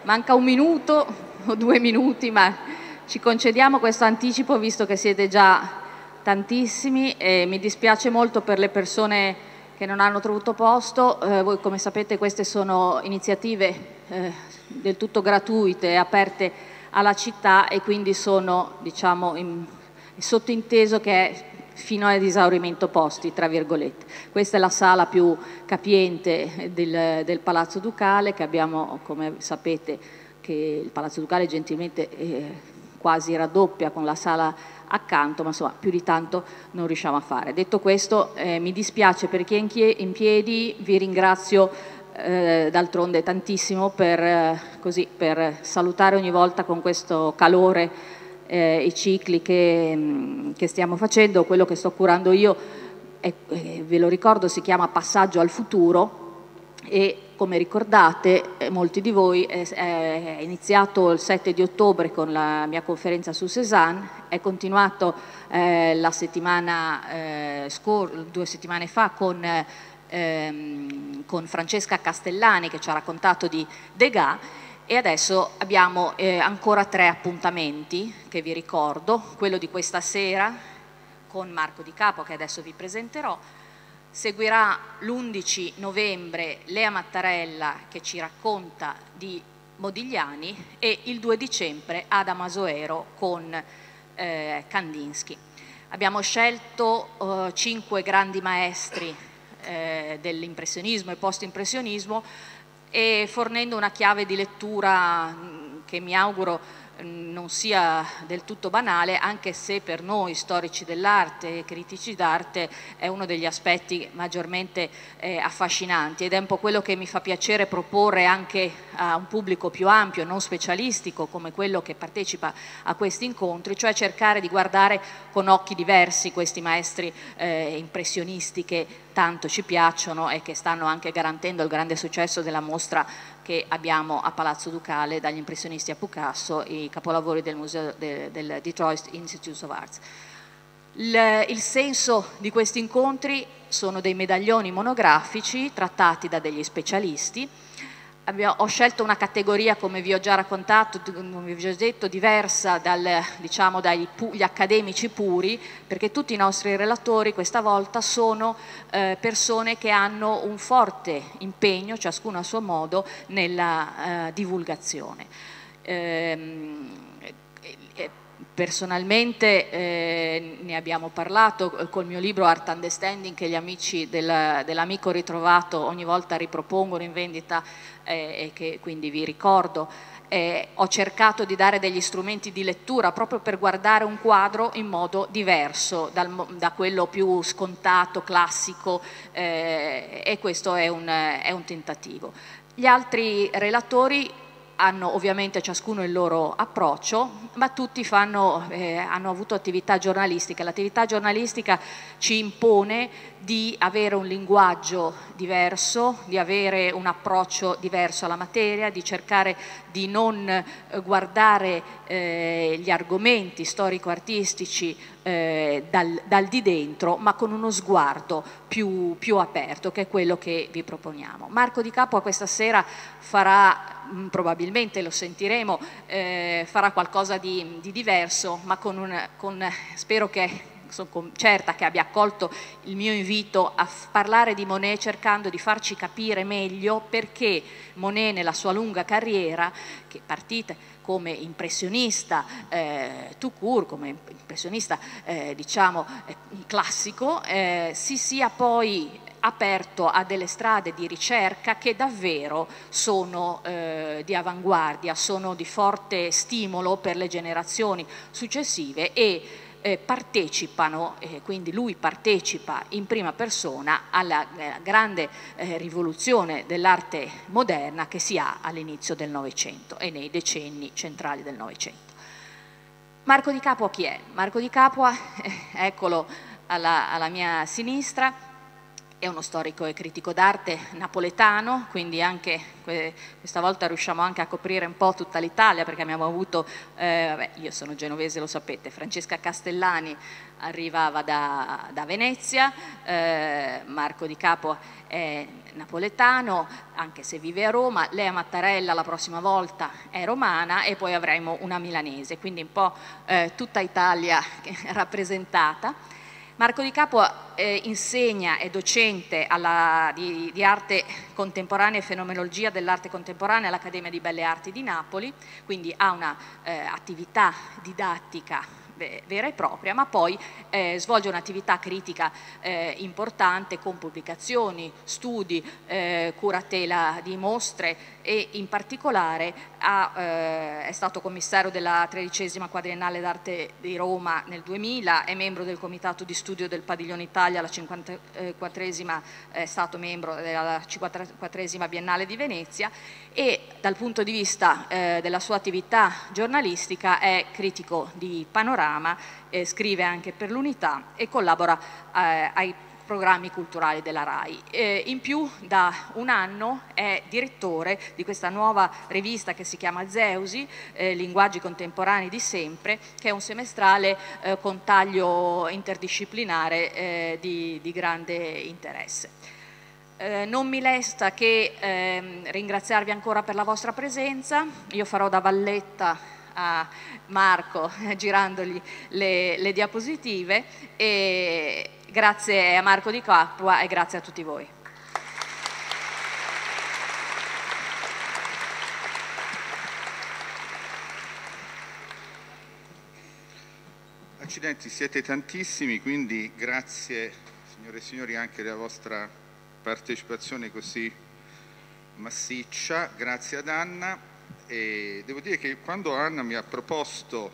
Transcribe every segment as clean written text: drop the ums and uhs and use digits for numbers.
manca un minuto o 2 minuti, ma ci concediamo questo anticipo visto che siete già tantissimi e mi dispiace molto per le persone che non hanno trovato posto. Voi come sapete queste sono iniziative del tutto gratuite e aperte alla città e quindi sono, diciamo, sottinteso che è fino ad esaurimento posti, tra virgolette. Questa è la sala più capiente del Palazzo Ducale, che abbiamo, come sapete, che il Palazzo Ducale gentilmente quasi raddoppia con la sala accanto, ma insomma più di tanto non riusciamo a fare. Detto questo, mi dispiace per chi è in piedi, vi ringrazio d'altronde tantissimo per salutare ogni volta con questo calore i cicli che stiamo facendo. Quello che sto curando io, ve lo ricordo, si chiama Passaggio al futuro e come ricordate molti di voi è iniziato il 7 di ottobre con la mia conferenza su Cézanne, è continuato la settimana 2 settimane fa con Francesca Castellani che ci ha raccontato di Degas. E adesso abbiamo ancora 3 appuntamenti che vi ricordo, quello di questa sera con Marco Di Capua che adesso vi presenterò, seguirà l'11 novembre Lea Mattarella che ci racconta di Modigliani e il 2 dicembre Ada Masoero con Kandinsky. Abbiamo scelto 5 grandi maestri dell'impressionismo e post-impressionismo e fornendo una chiave di lettura che mi auguro non sia del tutto banale, anche se per noi storici dell'arte e critici d'arte è uno degli aspetti maggiormente affascinanti ed è un po' quello che mi fa piacere proporre anche a un pubblico più ampio, non specialistico come quello che partecipa a questi incontri, cioè cercare di guardare con occhi diversi questi maestri impressionisti che tanto ci piacciono e che stanno anche garantendo il grande successo della mostra che abbiamo a Palazzo Ducale, dagli impressionisti a Picasso, i capolavori del museo del Detroit Institute of Arts. Il senso di questi incontri sono dei medaglioni monografici trattati da degli specialisti. Ho scelto una categoria, come vi ho già raccontato, come vi ho già detto, diversa dagli accademici puri, perché tutti i nostri relatori questa volta sono persone che hanno un forte impegno, ciascuno a suo modo, nella divulgazione. Personalmente ne abbiamo parlato col mio libro Art Understanding che gli amici dell'Amico Ritrovato ogni volta ripropongono in vendita e che quindi vi ricordo. Ho cercato di dare degli strumenti di lettura proprio per guardare un quadro in modo diverso da quello più scontato, classico e questo è un tentativo. Gli altri relatori hanno ovviamente ciascuno il loro approccio, ma tutti hanno avuto attività giornalistica. L'attività giornalistica ci impone di avere un linguaggio diverso, di avere un approccio diverso alla materia, di cercare di non guardare gli argomenti storico-artistici dal di dentro, ma con uno sguardo più aperto, che è quello che vi proponiamo. Marco Di Capua questa sera farà, probabilmente lo sentiremo, farà qualcosa di diverso, ma spero che, sono certa che abbia accolto il mio invito a parlare di Monet cercando di farci capire meglio perché Monet nella sua lunga carriera, che è partita come impressionista tout court, come impressionista diciamo classico, si sia poi aperto a delle strade di ricerca che davvero sono di avanguardia, sono di forte stimolo per le generazioni successive e partecipano, quindi lui partecipa in prima persona alla grande rivoluzione dell'arte moderna che si ha all'inizio del Novecento e nei decenni centrali del Novecento. Marco Di Capua chi è? Marco Di Capua, eccolo alla mia sinistra, è uno storico e critico d'arte napoletano, quindi anche questa volta riusciamo anche a coprire un po' tutta l'Italia, perché abbiamo avuto, io sono genovese, lo sapete, Francesca Castellani arrivava da Venezia, Marco Di Capo è napoletano, anche se vive a Roma, Lea Mattarella la prossima volta è romana e poi avremo una milanese, quindi un po' tutta Italia rappresentata. Marco Di Capo insegna, è docente di arte contemporanea e fenomenologia dell'arte contemporanea all'Accademia di Belle Arti di Napoli, quindi ha una attività didattica vera e propria, ma poi svolge un'attività critica importante con pubblicazioni, studi, curatela di mostre e in particolare è stato commissario della 13ª Quadriennale d'Arte di Roma nel 2000, è membro del Comitato di Studio del Padiglione Italia, alla 54esima è stato membro della 54esima Biennale di Venezia e dal punto di vista della sua attività giornalistica è critico di Panorama, scrive anche per l'Unità e collabora ai programmi culturali della RAI. In più da un anno è direttore di questa nuova rivista che si chiama Zeusi, Linguaggi contemporanei di sempre, che è un semestrale con taglio interdisciplinare di grande interesse. Non mi resta che ringraziarvi ancora per la vostra presenza, io farò da valletta a Marco girandogli le diapositive e grazie a Marco Di Capua e grazie a tutti voi. Accidenti, siete tantissimi, quindi grazie signore e signori anche della vostra partecipazione così massiccia, grazie ad Anna. E devo dire che quando Anna mi ha proposto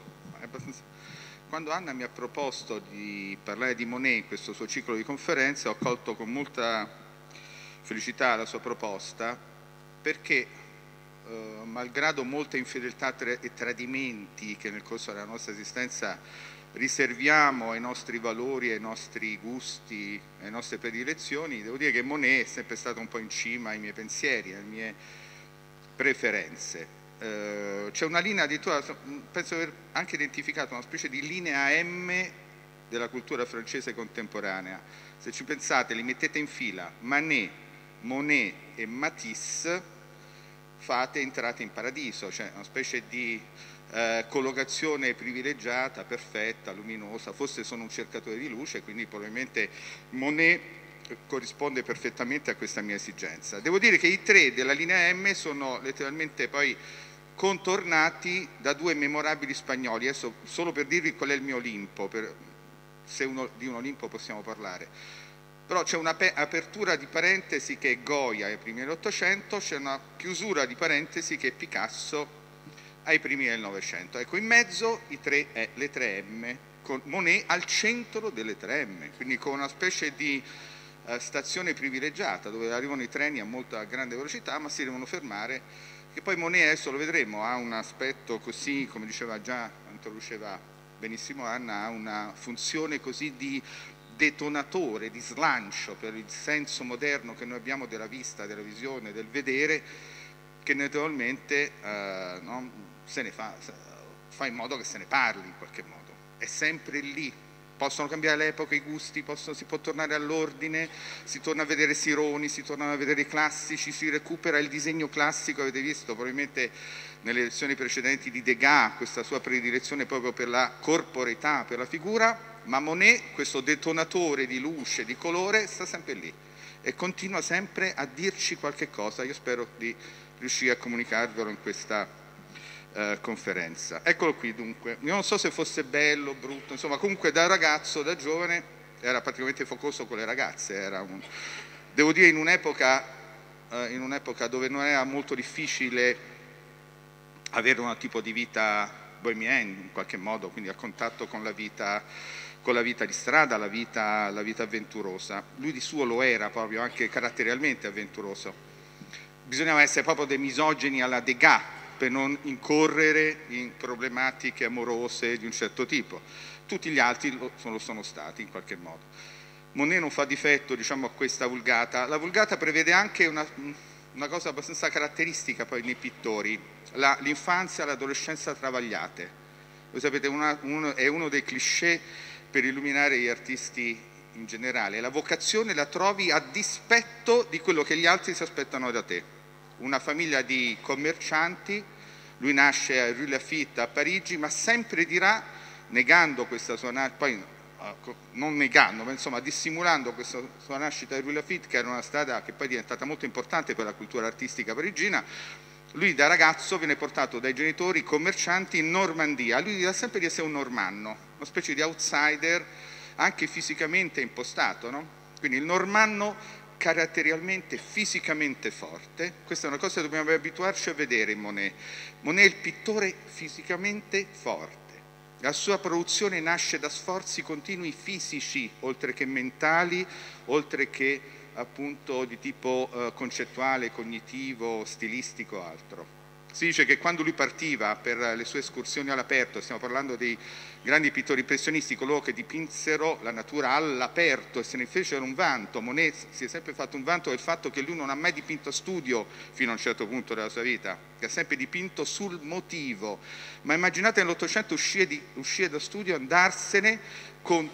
di parlare di Monet in questo suo ciclo di conferenze, ho accolto con molta felicità la sua proposta, perché malgrado molte infedeltà e tradimenti che nel corso della nostra esistenza riserviamo ai nostri valori, ai nostri gusti, alle nostre predilezioni, devo dire che Monet è sempre stato un po' in cima ai miei pensieri, alle mie preferenze. C'è una linea, addirittura penso di aver anche identificato una specie di linea M della cultura francese contemporanea. Se ci pensate, li mettete in fila, Manet, Monet e Matisse, fate entrate in paradiso, cioè una specie di collocazione privilegiata, perfetta, luminosa. Forse sono un cercatore di luce, quindi probabilmente Monet corrisponde perfettamente a questa mia esigenza. Devo dire che i tre della linea M sono letteralmente poi contornati da due memorabili spagnoli. Adesso solo per dirvi qual è il mio Olimpo, se di un Olimpo possiamo parlare. Però c'è un'apertura di parentesi che è Goya ai primi dell'Ottocento, c'è una chiusura di parentesi che è Picasso ai primi del Novecento. Ecco, in mezzo le tre M, con Monet al centro delle tre M, quindi con una specie di stazione privilegiata dove arrivano i treni a grande velocità, ma si devono fermare. Che poi Monet, adesso lo vedremo, ha un aspetto così, come diceva già, introduceva benissimo Anna, ha una funzione così di detonatore, di slancio per il senso moderno che noi abbiamo della vista, della visione, del vedere, che naturalmente fa in modo che se ne parli in qualche modo. È sempre lì. Possono cambiare l'epoca, i gusti, si può tornare all'ordine, si torna a vedere Sironi, si tornano a vedere i classici, si recupera il disegno classico. Avete visto probabilmente nelle lezioni precedenti di Degas questa sua predilezione proprio per la corporeità, per la figura, ma Monet, questo detonatore di luce, di colore, sta sempre lì e continua sempre a dirci qualche cosa. Io spero di riuscire a comunicarvelo in questa conferenza. Eccolo qui dunque. Io non so se fosse bello, brutto, insomma comunque da ragazzo, da giovane, era praticamente focoso con le ragazze. Devo dire in un'epoca dove non era molto difficile avere un tipo di vita bohemienne in qualche modo, quindi a contatto con la vita di strada, la vita avventurosa. Lui di suo lo era proprio, anche caratterialmente avventuroso. Bisognava essere proprio dei misogini alla Degas per non incorrere in problematiche amorose di un certo tipo. Tutti gli altri lo sono stati in qualche modo. Monet non fa difetto, diciamo, a questa vulgata. La vulgata prevede anche una cosa abbastanza caratteristica poi nei pittori, l'infanzia e l'adolescenza travagliate. Voi sapete, è uno dei cliché per illuminare gli artisti in generale. La vocazione la trovi a dispetto di quello che gli altri si aspettano da te. Una famiglia di commercianti, lui nasce a Rue Lafitte a Parigi, ma sempre dirà, negando questa sua nascita, poi non negando, ma insomma dissimulando questa sua nascita a Rue Lafitte, che era una strada che poi è diventata molto importante per la cultura artistica parigina, lui da ragazzo viene portato dai genitori commercianti in Normandia. Lui dirà sempre di essere un normanno, una specie di outsider, anche fisicamente impostato, no? Quindi il normanno caratterialmente, fisicamente forte. Questa è una cosa che dobbiamo abituarci a vedere in Monet. Monet è il pittore fisicamente forte. La sua produzione nasce da sforzi continui fisici, oltre che mentali, oltre che appunto di tipo concettuale, cognitivo, stilistico, altro. Si dice che quando lui partiva per le sue escursioni all'aperto, stiamo parlando dei grandi pittori impressionisti, coloro che dipinsero la natura all'aperto e se ne fecero un vanto. Monet si è sempre fatto un vanto del fatto che lui non ha mai dipinto a studio fino a un certo punto della sua vita, che ha sempre dipinto sul motivo. Ma immaginate nell'Ottocento uscire da studio, andarsene con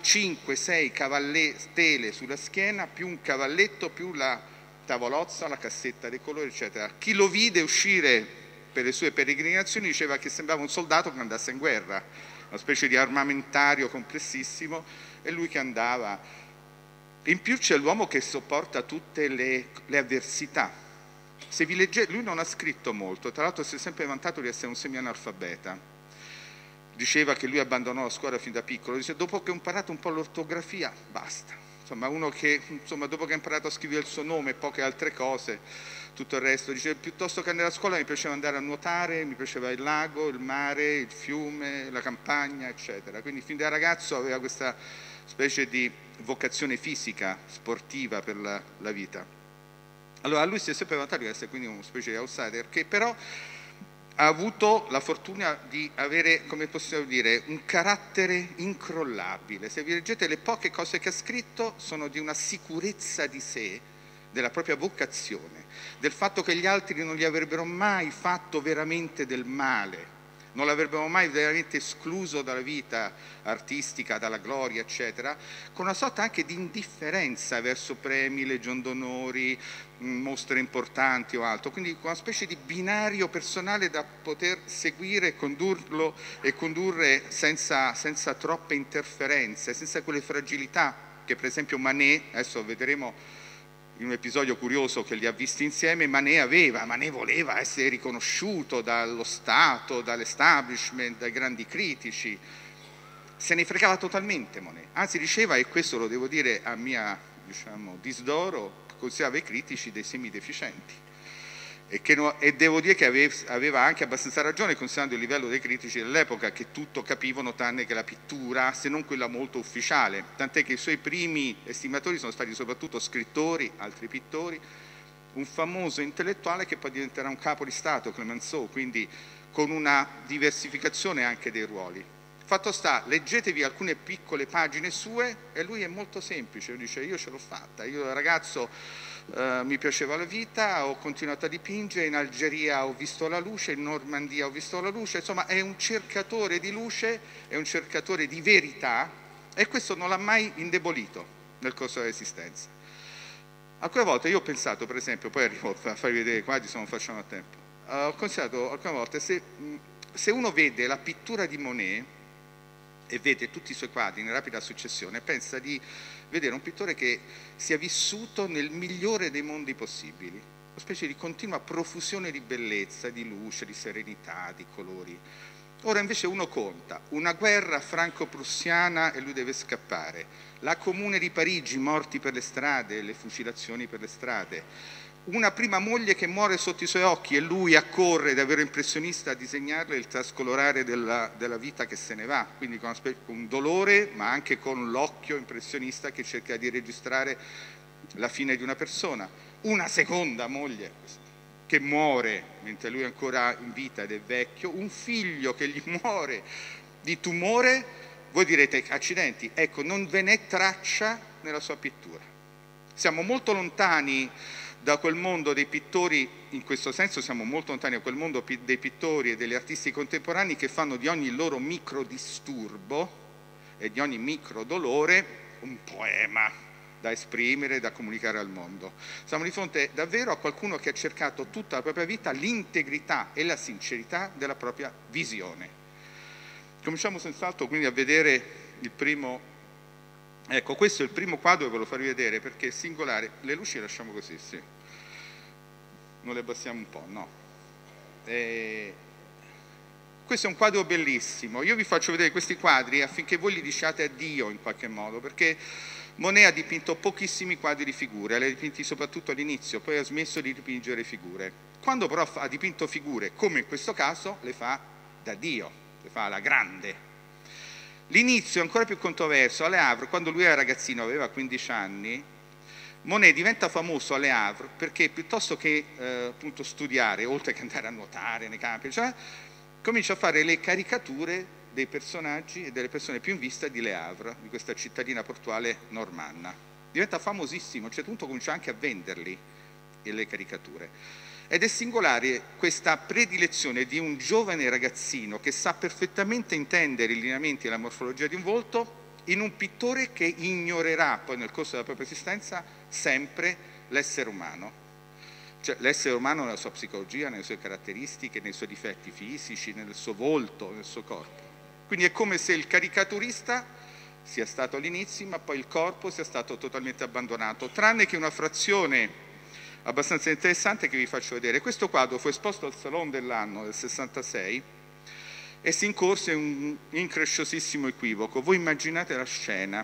5-6 tele sulla schiena, più un cavalletto, più la tavolozza, la cassetta dei colori, eccetera. Chi lo vide uscire per le sue peregrinazioni diceva che sembrava un soldato che andasse in guerra, una specie di armamentario complessissimo, e lui che andava. In più c'è l'uomo che sopporta tutte le avversità. Se vi leggete, lui non ha scritto molto, tra l'altro si è sempre vantato di essere un semi-analfabeta. Diceva che lui abbandonò la scuola fin da piccolo, dice dopo che ho imparato un po' l'ortografia, basta. Insomma, uno che dopo che ha imparato a scrivere il suo nome e poche altre cose, tutto il resto, dice piuttosto che andare a scuola mi piaceva andare a nuotare, mi piaceva il lago, il mare, il fiume, la campagna, eccetera. Quindi fin da ragazzo aveva questa specie di vocazione fisica, sportiva per la vita. Allora lui si è sempre vantato di essere quindi una specie di outsider, che però ha avuto la fortuna di avere, come possiamo dire, un carattere incrollabile. Se vi leggete le poche cose che ha scritto sono di una sicurezza di sé, della propria vocazione, del fatto che gli altri non gli avrebbero mai fatto veramente del male, non l'avrebbero mai veramente escluso dalla vita artistica, dalla gloria, eccetera, con una sorta anche di indifferenza verso premi, legion d'onori, mostre importanti o altro, quindi con una specie di binario personale da poter seguire e condurre senza troppe interferenze, senza quelle fragilità che per esempio Manet, adesso vedremo in un episodio curioso che li ha visti insieme, Manet voleva essere riconosciuto dallo Stato, dall'establishment, dai grandi critici, se ne fregava totalmente Monet, anzi diceva, e questo lo devo dire a mia disdoro, considerava i critici dei semideficienti e devo dire che aveva anche abbastanza ragione considerando il livello dei critici dell'epoca, che tutto capivano tranne che la pittura, se non quella molto ufficiale, tant'è che i suoi primi estimatori sono stati soprattutto scrittori, altri pittori, un famoso intellettuale che poi diventerà un capo di Stato, Clemenceau, quindi con una diversificazione anche dei ruoli. Fatto sta, leggetevi alcune piccole pagine sue e lui è molto semplice, dice io ce l'ho fatta, io da ragazzo mi piaceva la vita, ho continuato a dipingere, in Algeria ho visto la luce, in Normandia ho visto la luce, insomma è un cercatore di luce, è un cercatore di verità e questo non l'ha mai indebolito nel corso dell'esistenza. Alcune volte io ho pensato, per esempio, poi arrivo a farvi vedere qua, non facciamo a tempo, ho considerato alcune volte se uno vede la pittura di Monet e vede tutti i suoi quadri in rapida successione, pensa di vedere un pittore che sia vissuto nel migliore dei mondi possibili, una specie di continua profusione di bellezza, di luce, di serenità, di colori. Ora invece uno conta, una guerra franco-prussiana e lui deve scappare, la Comune di Parigi, morti per le strade, le fucilazioni per le strade, una prima moglie che muore sotto i suoi occhi e lui accorre davvero impressionista a disegnarle il trascolorare della vita che se ne va, quindi con un dolore ma anche con l'occhio impressionista che cerca di registrare la fine di una persona, una seconda moglie che muore mentre lui è ancora in vita ed è vecchio, un figlio che gli muore di tumore. Voi direte accidenti, ecco non ve n'è traccia nella sua pittura. Siamo molto lontani da quel mondo dei pittori, in questo senso siamo molto lontani da quel mondo dei pittori e degli artisti contemporanei che fanno di ogni loro micro disturbo e di ogni micro dolore un poema da esprimere, da comunicare al mondo. Siamo di fronte davvero a qualcuno che ha cercato tutta la propria vita l'integrità e la sincerità della propria visione. Cominciamo senz'altro quindi a vedere il primo. Ecco, questo è il primo quadro che ve lo farò vedere perché è singolare. Le luci le lasciamo così, sì. Non le abbassiamo un po', no. Questo è un quadro bellissimo. Io vi faccio vedere questi quadri affinché voi li diciate addio in qualche modo, perché Monet ha dipinto pochissimi quadri di figure, li ha dipinti soprattutto all'inizio, poi ha smesso di dipingere figure. Quando però ha dipinto figure, come in questo caso, le fa da Dio, le fa alla grande. L'inizio è ancora più controverso. Alle Havre, quando lui era ragazzino, aveva 15 anni, Monet diventa famoso alle Havre perché piuttosto che appunto studiare, oltre che andare a nuotare nei campi, cioè, comincia a fare le caricature dei personaggi e delle persone più in vista di Le Havre, di questa cittadina portuale normanna. Diventa famosissimo, a un certo punto comincia anche a venderli le caricature. Ed è singolare questa predilezione di un giovane ragazzino che sa perfettamente intendere i lineamenti e la morfologia di un volto in un pittore che ignorerà poi nel corso della propria esistenza sempre l'essere umano. Cioè l'essere umano nella sua psicologia, nelle sue caratteristiche, nei suoi difetti fisici, nel suo volto, nel suo corpo. Quindi è come se il caricaturista sia stato all'inizio, ma poi il corpo sia stato totalmente abbandonato, tranne che una frazione abbastanza interessante che vi faccio vedere. Questo quadro fu esposto al Salon dell'anno del 66 e si incorse un incresciosissimo equivoco. Voi immaginate la scena.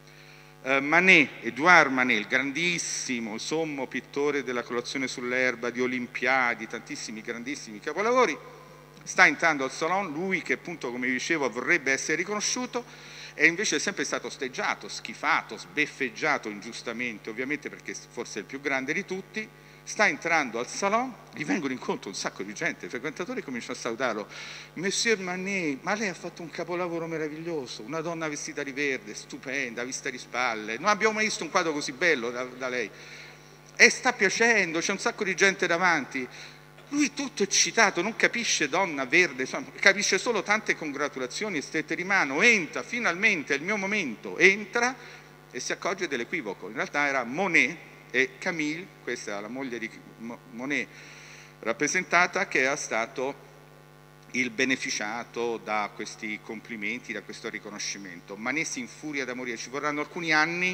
Manet, Edouard Manet, il grandissimo, sommo pittore della Colazione sull'erba, di Olimpiadi, tantissimi grandissimi capolavori, sta entrando al Salon, lui che appunto, come vi dicevo, vorrebbe essere riconosciuto, e invece è sempre stato osteggiato, schifato, sbeffeggiato ingiustamente, ovviamente perché forse è il più grande di tutti. Sta entrando al Salon, gli vengono incontro un sacco di gente, i frequentatori cominciano a salutarlo. Monsieur Manet, ma lei ha fatto un capolavoro meraviglioso, una donna vestita di verde, stupenda, vista di spalle, non abbiamo mai visto un quadro così bello da lei. E sta piacendo, c'è un sacco di gente davanti. Lui tutto eccitato, non capisce donna verde, insomma, capisce solo tante congratulazioni e strette di mano, entra, finalmente è il mio momento, entra e si accorge dell'equivoco. In realtà era Monet e Camille, questa era la moglie di Monet rappresentata, che era stato il beneficiato da questi complimenti, da questo riconoscimento. Manet si infuria da morire, ci vorranno alcuni anni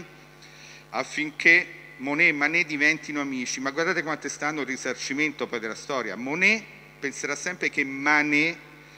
affinché Monet e Manet diventino amici, ma guardate quanto è stato il risarcimento poi della storia. Monet penserà sempre che Manet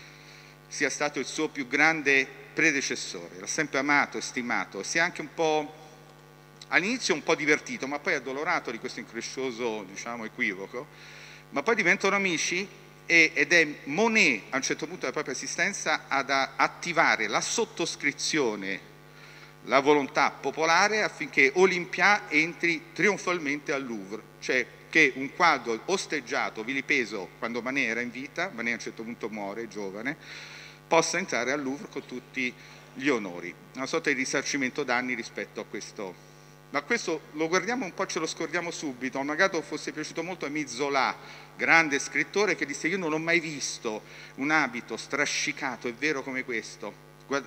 sia stato il suo più grande predecessore, l'ha sempre amato e stimato, si è anche un po', all'inizio un po' divertito, ma poi addolorato di questo increscioso, diciamo, equivoco, ma poi diventano amici ed è Monet a un certo punto della propria esistenza ad attivare la sottoscrizione, la volontà popolare affinché Olympia entri trionfalmente al Louvre, cioè che un quadro osteggiato, vilipeso quando Manet era in vita, Manet a un certo punto muore, giovane, possa entrare al Louvre con tutti gli onori, una sorta di risarcimento danni rispetto a questo. Ma questo lo guardiamo un po', ce lo scordiamo subito. Magari fosse piaciuto molto a Zola, grande scrittore, che disse: io non ho mai visto un abito strascicato e vero come questo.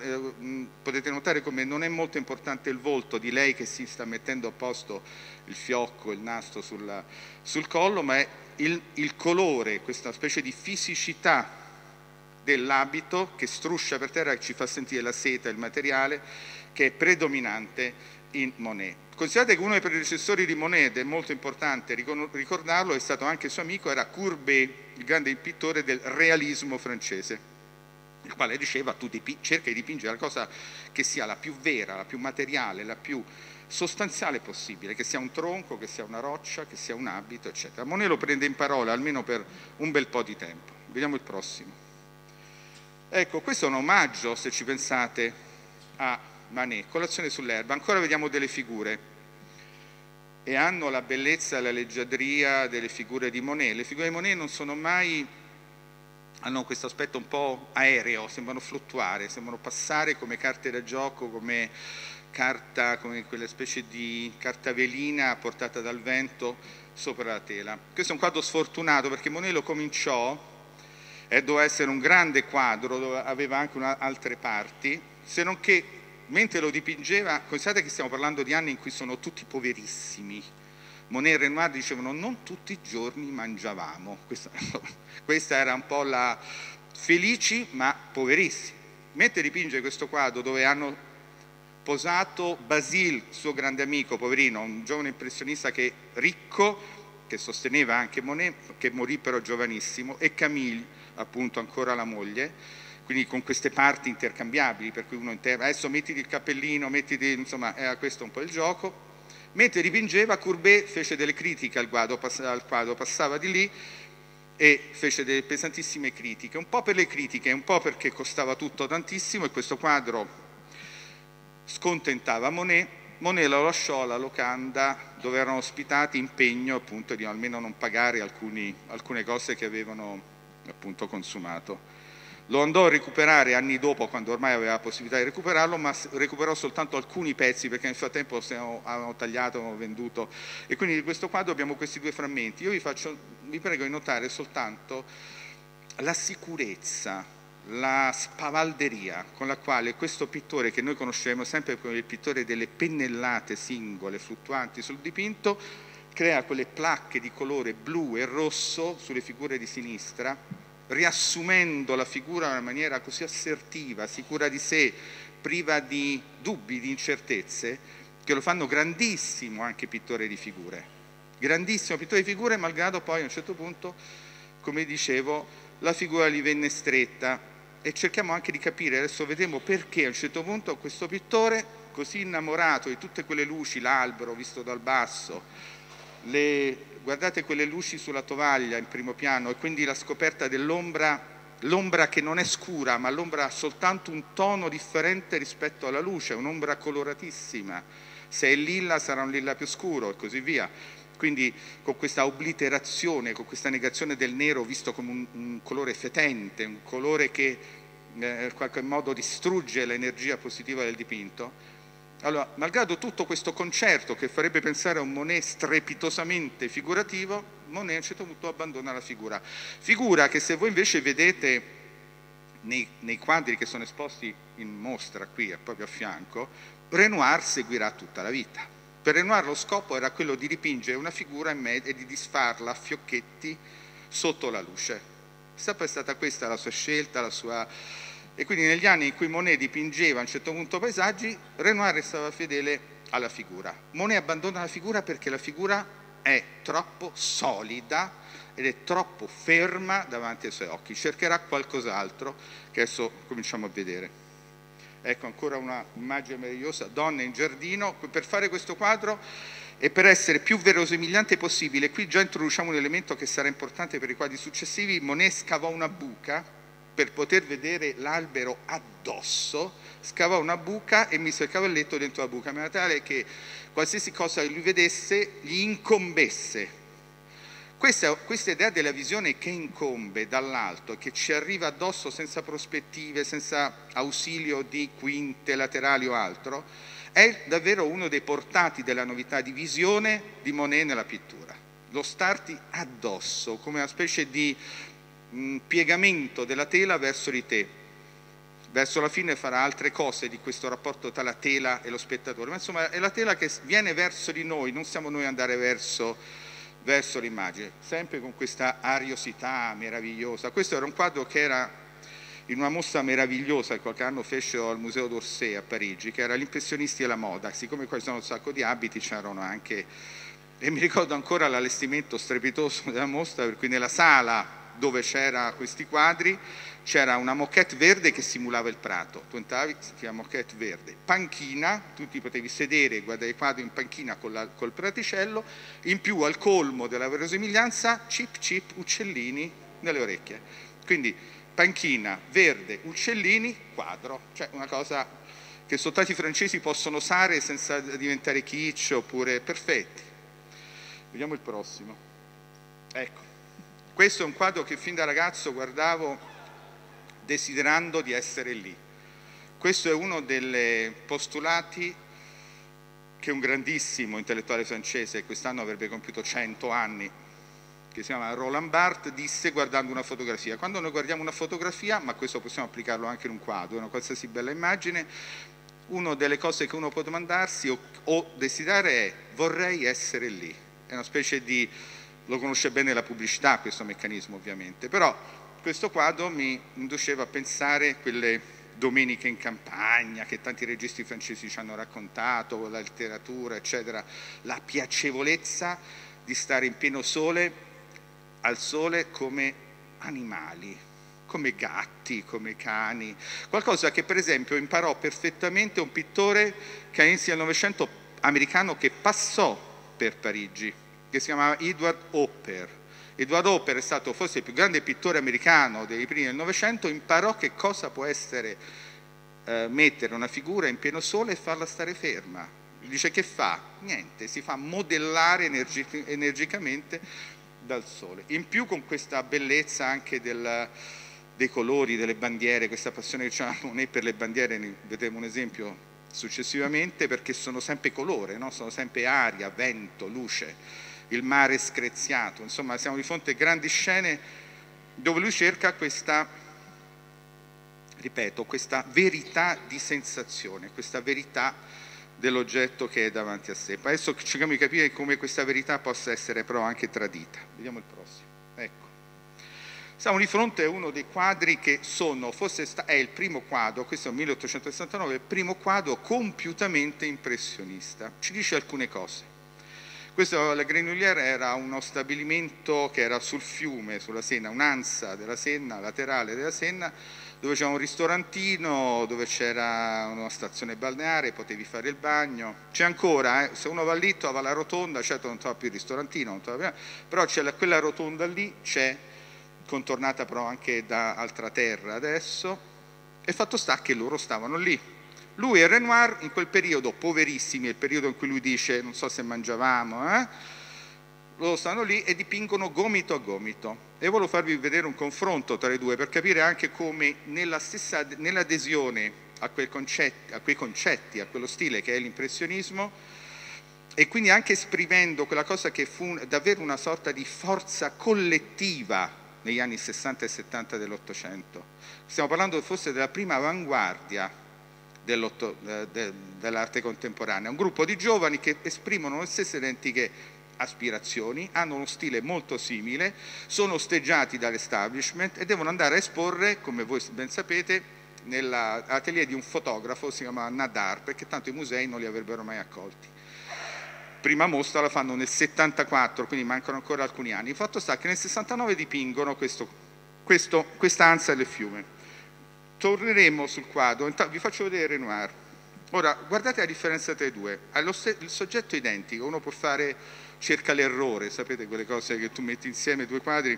Potete notare come non è molto importante il volto di lei che si sta mettendo a posto il fiocco, il nastro sul collo, ma è il colore, questa specie di fisicità dell'abito che struscia per terra, che ci fa sentire la seta, il materiale, che è predominante in Monet. Considerate che uno dei predecessori di Monet, ed è molto importante ricordarlo, è stato anche suo amico, era Courbet, il grande pittore del realismo francese, il quale diceva: tu cerca di dipingere la cosa che sia la più vera, la più materiale, la più sostanziale possibile, che sia un tronco, che sia una roccia, che sia un abito, eccetera. Monet lo prende in parola almeno per un bel po' di tempo. Vediamo il prossimo. Ecco, questo è un omaggio, se ci pensate, a Manet, Colazione sull'erba. Ancora vediamo delle figure e hanno la bellezza e la leggiadria delle figure di Monet. Le figure di Monet non sono mai, hanno questo aspetto un po' aereo, sembrano fluttuare, sembrano passare come carte da gioco, come carta, come quella specie di carta velina portata dal vento sopra la tela. Questo è un quadro sfortunato perché Monet lo cominciò e doveva essere un grande quadro, dove aveva anche altre parti, se non che mentre lo dipingeva, considerate che stiamo parlando di anni in cui sono tutti poverissimi. Monet e Renoir dicevano non tutti i giorni mangiavamo, questa era un po' la felici ma poverissimi. Mentre dipinge questo quadro dove hanno posato Basile, suo grande amico, poverino, un giovane impressionista ricco, che sosteneva anche Monet, che morì però giovanissimo, e Camille, appunto ancora la moglie, quindi con queste parti intercambiabili, per cui uno adesso mettiti il cappellino, insomma era questo un po' il gioco. Mentre dipingeva, Courbet fece delle critiche al quadro, passava di lì e fece delle pesantissime critiche, un po' per le critiche, un po' perché costava tutto tantissimo e questo quadro scontentava Monet. Monet lo lasciò alla locanda dove erano ospitati in pegno appunto di almeno non pagare alcune cose che avevano appunto consumato. Lo andò a recuperare anni dopo, quando ormai aveva la possibilità di recuperarlo, ma recuperò soltanto alcuni pezzi perché nel frattempo avevano tagliato, avevano venduto, e quindi di questo quadro abbiamo questi due frammenti. Io vi prego di notare soltanto la sicurezza, la spavalderia con la quale questo pittore, che noi conosceremo sempre come il pittore delle pennellate singole fluttuanti sul dipinto, crea quelle placche di colore blu e rosso sulle figure di sinistra, riassumendo la figura in una maniera così assertiva, sicura di sé, priva di dubbi, di incertezze, che lo fanno grandissimo anche pittore di figure. Grandissimo pittore di figure, malgrado poi a un certo punto, come dicevo, la figura gli venne stretta, e cerchiamo anche di capire, adesso vedremo perché a un certo punto questo pittore, così innamorato di tutte quelle luci, l'albero visto dal basso, guardate quelle luci sulla tovaglia in primo piano, e quindi la scoperta dell'ombra, l'ombra che non è scura, ma l'ombra ha soltanto un tono differente rispetto alla luce, un'ombra coloratissima. Se è lilla sarà un lilla più scuro e così via. Quindi con questa obliterazione, con questa negazione del nero visto come un colore fetente, un colore che in qualche modo distrugge l'energia positiva del dipinto. Allora, malgrado tutto questo concerto che farebbe pensare a un Monet strepitosamente figurativo, Monet a un certo punto abbandona la figura. Figura che, se voi invece vedete nei quadri che sono esposti in mostra qui proprio a fianco, Renoir seguirà tutta la vita. Per Renoir lo scopo era quello di dipingere una figura e di disfarla a fiocchetti sotto la luce. Sempre stata questa la sua scelta, la sua... E quindi negli anni in cui Monet dipingeva a un certo punto paesaggi, Renoir restava fedele alla figura. Monet abbandona la figura perché la figura è troppo solida ed è troppo ferma davanti ai suoi occhi. Cercherà qualcos'altro che adesso cominciamo a vedere. Ecco ancora una immagine meravigliosa, donne in giardino. Per fare questo quadro e per essere più verosimigliante possibile, qui già introduciamo un elemento che sarà importante per i quadri successivi. Monet scavò una buca per poter vedere l'albero addosso, scavò una buca e mise il cavalletto dentro la buca, in maniera tale che qualsiasi cosa lui vedesse gli incombesse. Questa idea della visione che incombe dall'alto, che ci arriva addosso senza prospettive, senza ausilio di quinte, laterali o altro, è davvero uno dei portati della novità di visione di Monet nella pittura. Lo starti addosso, come una specie di piegamento della tela verso di te. Verso la fine farà altre cose di questo rapporto tra la tela e lo spettatore, ma insomma è la tela che viene verso di noi, non siamo noi ad andare verso l'immagine, sempre con questa ariosità meravigliosa. Questo era un quadro che era in una mostra meravigliosa che qualche anno fecero al Museo d'Orsay a Parigi, che era gli impressionisti della moda. Siccome qua ci sono un sacco di abiti, c'erano anche, e mi ricordo ancora l'allestimento strepitoso della mostra, per cui nella sala dove c'era questi quadri c'era una moquette verde che simulava il prato. Tu entravi, si chiama moquette verde, panchina, tu ti potevi sedere e guardare i quadri in panchina col praticello, in più al colmo della verosimiglianza cip cip uccellini nelle orecchie. Quindi panchina, verde, uccellini, quadro, cioè una cosa che soltanto i francesi possono usare senza diventare kitsch oppure perfetti. Vediamo il prossimo. Ecco, questo è un quadro che fin da ragazzo guardavo desiderando di essere lì. Questo è uno dei postulati che un grandissimo intellettuale francese, quest'anno avrebbe compiuto 100 anni, che si chiama Roland Barthes, disse guardando una fotografia: quando noi guardiamo una fotografia, ma questo possiamo applicarlo anche in un quadro, una qualsiasi bella immagine, una delle cose che uno può domandarsi o desiderare è: vorrei essere lì. È una specie di, lo conosce bene la pubblicità questo meccanismo ovviamente, però questo quadro mi induceva a pensare quelle domeniche in campagna che tanti registi francesi ci hanno raccontato, la letteratura eccetera, la piacevolezza di stare in pieno sole, al sole, come animali, come gatti, come cani, qualcosa che per esempio imparò perfettamente un pittore che all'inizio del Novecento americano che passò per Parigi, che si chiamava Edward Hopper. Edward Hopper è stato forse il più grande pittore americano dei primi del Novecento, imparò che cosa può essere mettere una figura in pieno sole e farla stare ferma. Dice che fa? Niente, si fa modellare energicamente dal sole. In più con questa bellezza anche dei colori, delle bandiere, questa passione che c'ha Monet per le bandiere, ne vedremo un esempio successivamente, perché sono sempre colore, no? Sono sempre aria, vento, luce, il mare screziato, insomma siamo di fronte a grandi scene dove lui cerca questa, ripeto, questa verità di sensazione, questa verità dell'oggetto che è davanti a sé. Adesso cerchiamo di capire come questa verità possa essere però anche tradita. Vediamo il prossimo. Ecco. Siamo di fronte a uno dei quadri che sono, forse è il primo quadro, questo è il 1869, il primo quadro compiutamente impressionista. Ci dice alcune cose. Questo, la Grenouillère, era uno stabilimento che era sul fiume, sulla Senna, un'ansa della Senna, laterale della Senna, dove c'era un ristorantino, dove c'era una stazione balneare, potevi fare il bagno. C'è ancora, se uno va lì trova la rotonda, certo non trova più il ristorantino, però c'è quella rotonda lì, c'è contornata però anche da altra terra adesso, e fatto sta che loro stavano lì. Lui e Renoir in quel periodo, poverissimi, è il periodo in cui lui dice non so se mangiavamo, loro stanno lì e dipingono gomito a gomito. E volevo farvi vedere un confronto tra i due per capire anche come nell'adesione a quei concetti, a quello stile che è l'impressionismo, e quindi anche esprimendo quella cosa che fu davvero una sorta di forza collettiva negli anni 60 e 70 dell'Ottocento. Stiamo parlando forse della prima avanguardia dell'arte contemporanea, un gruppo di giovani che esprimono le stesse identiche aspirazioni, hanno uno stile molto simile, sono osteggiati dall'establishment e devono andare a esporre, come voi ben sapete, nell'atelier di un fotografo, si chiama Nadar, perché tanto i musei non li avrebbero mai accolti. Prima mostra la fanno nel 74, quindi mancano ancora alcuni anni. Il fatto sta che nel 69 dipingono questa ansa del fiume. Torneremo sul quadro, vi faccio vedere Renoir. Ora, guardate la differenza tra i due. Il soggetto è identico, uno può fare, cerca l'errore, sapete quelle cose che tu metti insieme due quadri?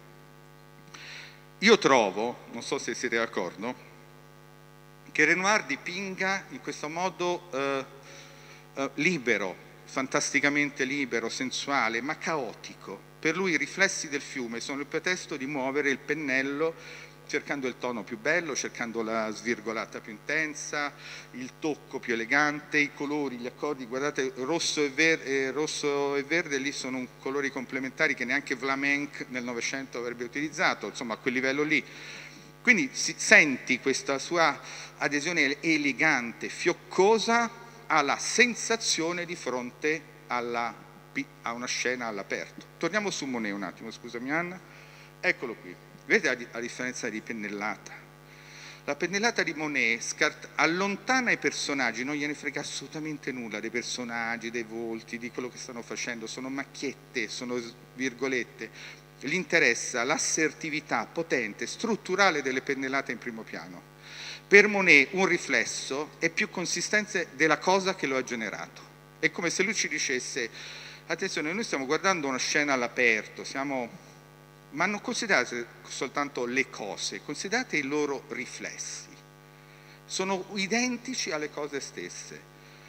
Io trovo, non so se siete d'accordo, che Renoir dipinga in questo modo libero, fantasticamente libero, sensuale, ma caotico. Per lui i riflessi del fiume sono il pretesto di muovere il pennello cercando il tono più bello, cercando la svirgolata più intensa, il tocco più elegante, i colori, gli accordi. Guardate, rosso e verde lì sono colori complementari che neanche Vlaminck nel Novecento avrebbe utilizzato, insomma a quel livello lì. Quindi senti questa sua adesione elegante, fioccosa, alla sensazione di fronte a una scena all'aperto. Torniamo su Monet un attimo, scusami Anna. Eccolo qui. Vedete la differenza di pennellata? La pennellata di Monet allontana i personaggi, non gliene frega assolutamente nulla dei personaggi, dei volti, di quello che stanno facendo, sono macchiette, sono virgolette. Gli interessa l'assertività potente, strutturale delle pennellate in primo piano. Per Monet un riflesso è più consistente della cosa che lo ha generato. È come se lui ci dicesse: attenzione, noi stiamo guardando una scena all'aperto, ma non considerate soltanto le cose, considerate i loro riflessi. Sono identici alle cose stesse.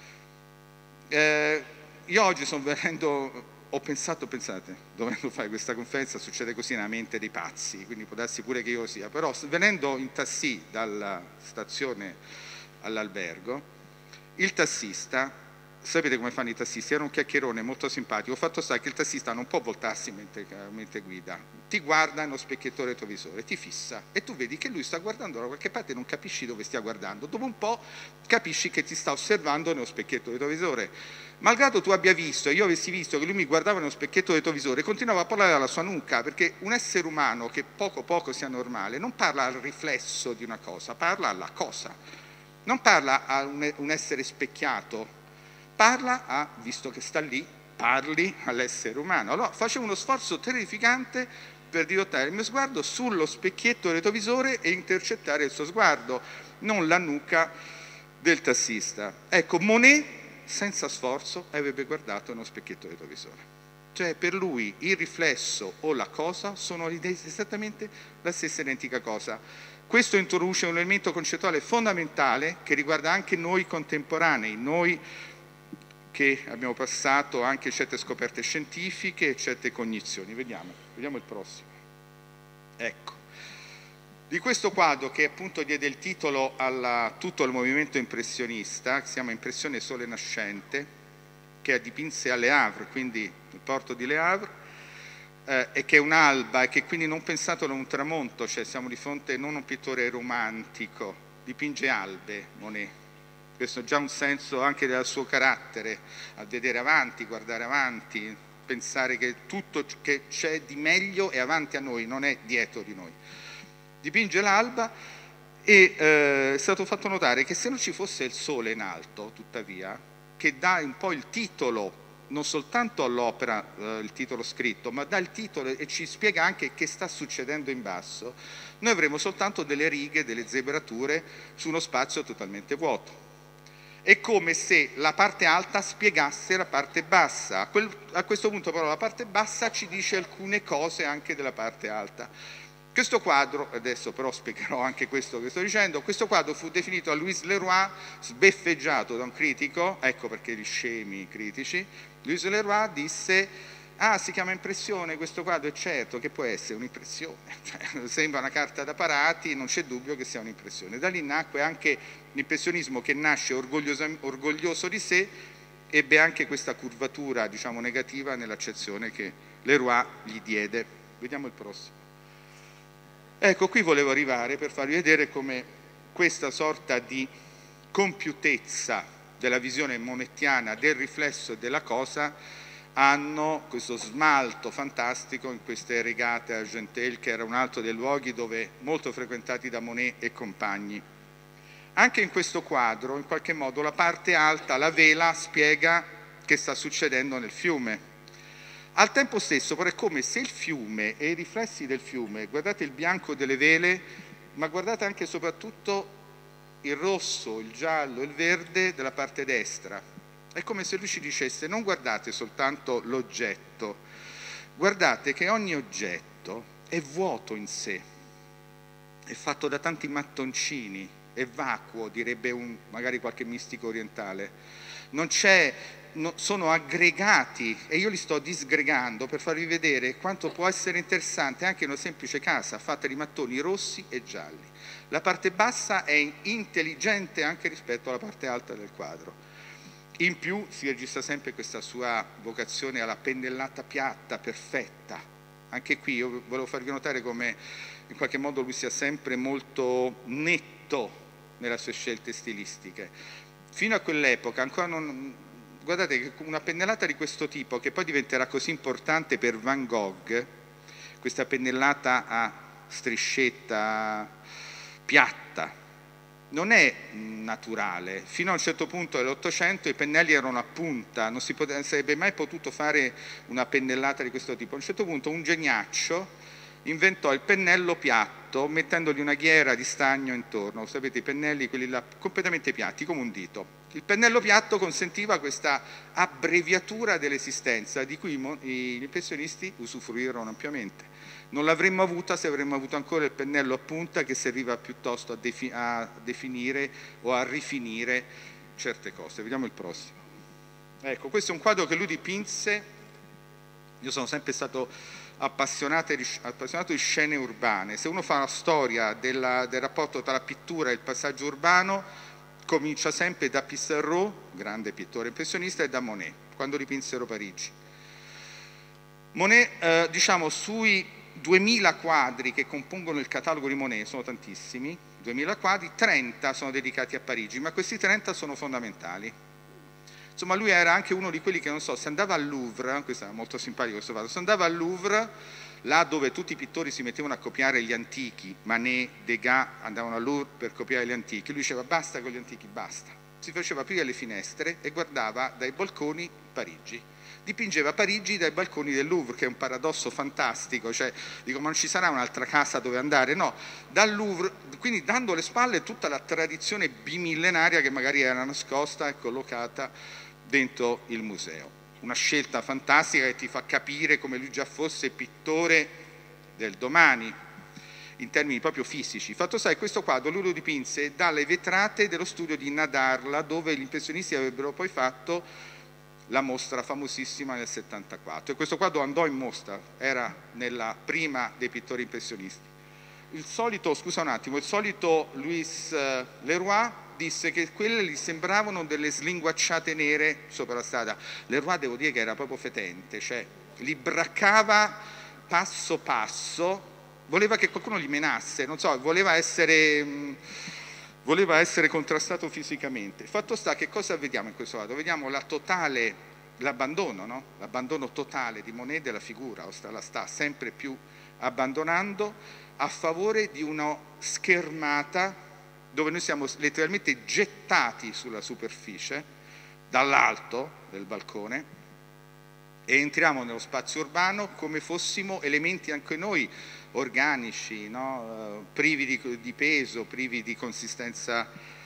Io oggi pensate, dovendo fare questa conferenza, succede così nella mente dei pazzi, quindi può darsi pure che io sia, però venendo in taxi dalla stazione all'albergo, il tassista sapete come fanno i tassisti? Era un chiacchierone molto simpatico. Fatto sta che il tassista non può voltarsi mentre guida, ti guarda nello specchietto retrovisore, ti fissa e tu vedi che lui sta guardando da qualche parte e non capisci dove stia guardando. Dopo un po' capisci che ti sta osservando nello specchietto retrovisore. Malgrado tu abbia visto e io avessi visto che lui mi guardava nello specchietto retrovisore, continuava a parlare alla sua nuca, perché un essere umano che poco sia normale non parla al riflesso di una cosa, parla alla cosa, non parla a un essere specchiato, parla a, visto che sta lì, parli all'essere umano. Allora facevo uno sforzo terrificante per dirottare il mio sguardo sullo specchietto retrovisore e intercettare il suo sguardo, non la nuca del tassista. Ecco, Monet senza sforzo avrebbe guardato nello specchietto retrovisore. Cioè per lui il riflesso o la cosa sono esattamente la stessa identica cosa. Questo introduce un elemento concettuale fondamentale che riguarda anche noi contemporanei, noi che abbiamo passato anche certe scoperte scientifiche e certe cognizioni. Vediamo il prossimo. Ecco, di questo quadro che appunto diede il titolo a tutto il movimento impressionista, che si chiama Impressione Sole Nascente, che dipinse a Le Havre, quindi il porto di Le Havre, e che è un'alba e che quindi non pensatelo a un tramonto, cioè siamo di fronte non a un pittore romantico, dipinge albe Monet. Questo è già un senso anche del suo carattere, a vedere avanti, guardare avanti, pensare che tutto che c'è di meglio è avanti a noi, non è dietro di noi. Dipinge l'alba e è stato fatto notare che se non ci fosse il sole in alto, tuttavia, che dà un po' il titolo, non soltanto all'opera, il titolo scritto, ma dà il titolo e ci spiega anche che sta succedendo in basso, noi avremo soltanto delle righe, delle zebrature su uno spazio totalmente vuoto. È come se la parte alta spiegasse la parte bassa. A questo punto però la parte bassa ci dice alcune cose anche della parte alta. Questo quadro, adesso però spiegherò anche questo che sto dicendo, questo quadro fu definito a Louis Leroy, sbeffeggiato da un critico, ecco perché gli scemi critici. Louis Leroy disse: ah, si chiama impressione questo quadro, è certo che può essere un'impressione, cioè, sembra una carta da parati, non c'è dubbio che sia un'impressione. Da lì nacque anche l'impressionismo che nasce orgoglioso di sé, ebbe anche questa curvatura, diciamo, negativa nell'accezione che Leroy gli diede. Vediamo il prossimo. Ecco, qui volevo arrivare per farvi vedere come questa sorta di compiutezza della visione monettiana del riflesso e della cosa hanno questo smalto fantastico in queste regate a Argenteuil, che era un altro dei luoghi dove molto frequentati da Monet e compagni. Anche in questo quadro, in qualche modo, la parte alta, la vela, spiega che sta succedendo nel fiume. Al tempo stesso, però, è come se il fiume e i riflessi del fiume, guardate il bianco delle vele, ma guardate anche e soprattutto il rosso, il giallo, il verde della parte destra. È come se lui ci dicesse: non guardate soltanto l'oggetto, guardate che ogni oggetto è vuoto in sé, è fatto da tanti mattoncini, è vacuo, direbbe magari qualche mistico orientale. Non c'è, sono aggregati e io li sto disgregando per farvi vedere quanto può essere interessante anche una semplice casa fatta di mattoni rossi e gialli. La parte bassa è intelligente anche rispetto alla parte alta del quadro. In più si registra sempre questa sua vocazione alla pennellata piatta, perfetta. Anche qui io volevo farvi notare come in qualche modo lui sia sempre molto netto nelle sue scelte stilistiche. Fino a quell'epoca ancora non... Guardate che una pennellata di questo tipo, che poi diventerà così importante per Van Gogh, questa pennellata a striscetta piatta, non è naturale. Fino a un certo punto dell'Ottocento i pennelli erano a punta, non si sarebbe mai potuto fare una pennellata di questo tipo. A un certo punto un geniaccio inventò il pennello piatto mettendogli una ghiera di stagno intorno. Sapete, i pennelli, quelli là, completamente piatti, come un dito. Il pennello piatto consentiva questa abbreviatura dell'esistenza di cui gli impressionisti usufruirono ampiamente. Non l'avremmo avuta se avremmo avuto ancora il pennello a punta, che serviva piuttosto a definire o a rifinire certe cose. Vediamo il prossimo. Ecco, questo è un quadro che lui dipinse. Io sono sempre stato appassionato di scene urbane. Se uno fa la storia del rapporto tra la pittura e il passaggio urbano, comincia sempre da Pissarro, grande pittore impressionista, e da Monet, quando dipinsero Parigi. Monet, diciamo, sui 2000 quadri che compongono il catalogo di Monet, sono tantissimi, 2000 quadri, 30 sono dedicati a Parigi, ma questi 30 sono fondamentali. Insomma, lui era anche uno di quelli che, non so, se andava al Louvre, questo era molto simpatico questo fatto, se andava al Louvre, là dove tutti i pittori si mettevano a copiare gli antichi, Manet, Degas andavano al Louvre per copiare gli antichi, lui diceva basta con gli antichi, basta. Si faceva aprire le finestre e guardava dai balconi Parigi. Dipingeva Parigi dai balconi del Louvre, che è un paradosso fantastico, cioè dico ma non ci sarà un'altra casa dove andare? No, dal Louvre, quindi dando le spalle a tutta la tradizione bimillenaria che magari era nascosta e collocata dentro il museo. Una scelta fantastica che ti fa capire come lui già fosse pittore del domani, in termini proprio fisici. Fatto sta che questo quadro lui lo dipinse dalle vetrate dello studio di Nadarla, dove gli impressionisti avrebbero poi fatto la mostra famosissima nel 74. E questo quadro andò in mostra, era nella prima dei pittori impressionisti. Il solito Louis Leroy disse che quelle gli sembravano delle slinguacciate nere sopra la strada. Leroy, devo dire che era proprio fetente, cioè li braccava passo passo, voleva che qualcuno gli menasse, non so, voleva essere contrastato fisicamente. Fatto sta che cosa vediamo in questo quadro? Vediamo l'abbandono, no? L'abbandono totale di Monet della figura, la sta sempre più abbandonando a favore di una schermata dove noi siamo letteralmente gettati sulla superficie dall'alto del balcone e entriamo nello spazio urbano come fossimo elementi anche noi organici, no? Privi di peso, privi di consistenza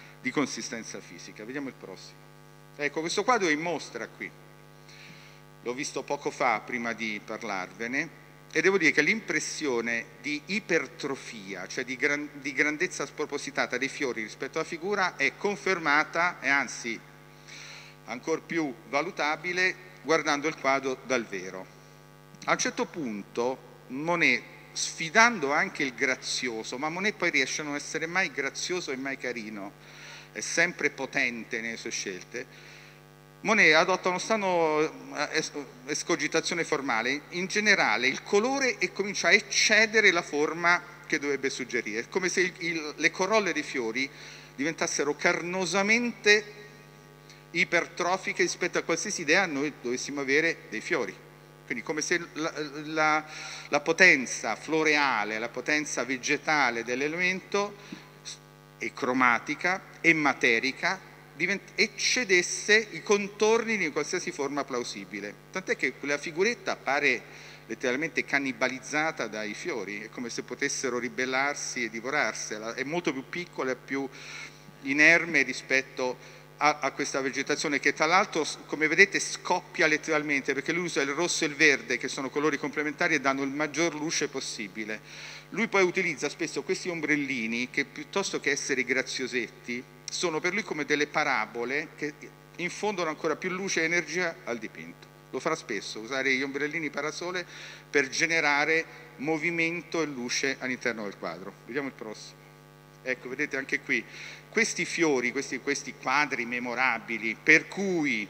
fisica. Vediamo il prossimo. Ecco, questo quadro è in mostra qui. L'ho visto poco fa prima di parlarvene. E devo dire che l'impressione di ipertrofia, cioè di grandezza spropositata dei fiori rispetto alla figura è confermata e anzi ancora più valutabile guardando il quadro dal vero. A un certo punto Monet, sfidando anche il grazioso, ma Monet poi riesce a non essere mai grazioso e mai carino, è sempre potente nelle sue scelte, Monet adotta uno strano escogitazione formale, in generale il colore e comincia a eccedere la forma che dovrebbe suggerire, è come se le corolle dei fiori diventassero carnosamente ipertrofiche rispetto a qualsiasi idea noi dovessimo avere dei fiori, quindi come se la potenza floreale, la potenza vegetale dell'elemento e cromatica e materica eccedesse i contorni di qualsiasi forma plausibile, tant'è che quella figuretta appare letteralmente cannibalizzata dai fiori, è come se potessero ribellarsi e divorarsela, è molto più piccola e più inerme rispetto a questa vegetazione che tra l'altro, come vedete, scoppia letteralmente, perché lui usa il rosso e il verde che sono colori complementari e danno il maggior luce possibile. Lui poi utilizza spesso questi ombrellini che piuttosto che essere graziosetti sono per lui come delle parabole che infondono ancora più luce e energia al dipinto. Lo farà spesso, usare gli ombrellini parasole per generare movimento e luce all'interno del quadro. Vediamo il prossimo. Ecco, vedete anche qui, questi fiori, questi quadri memorabili, per cui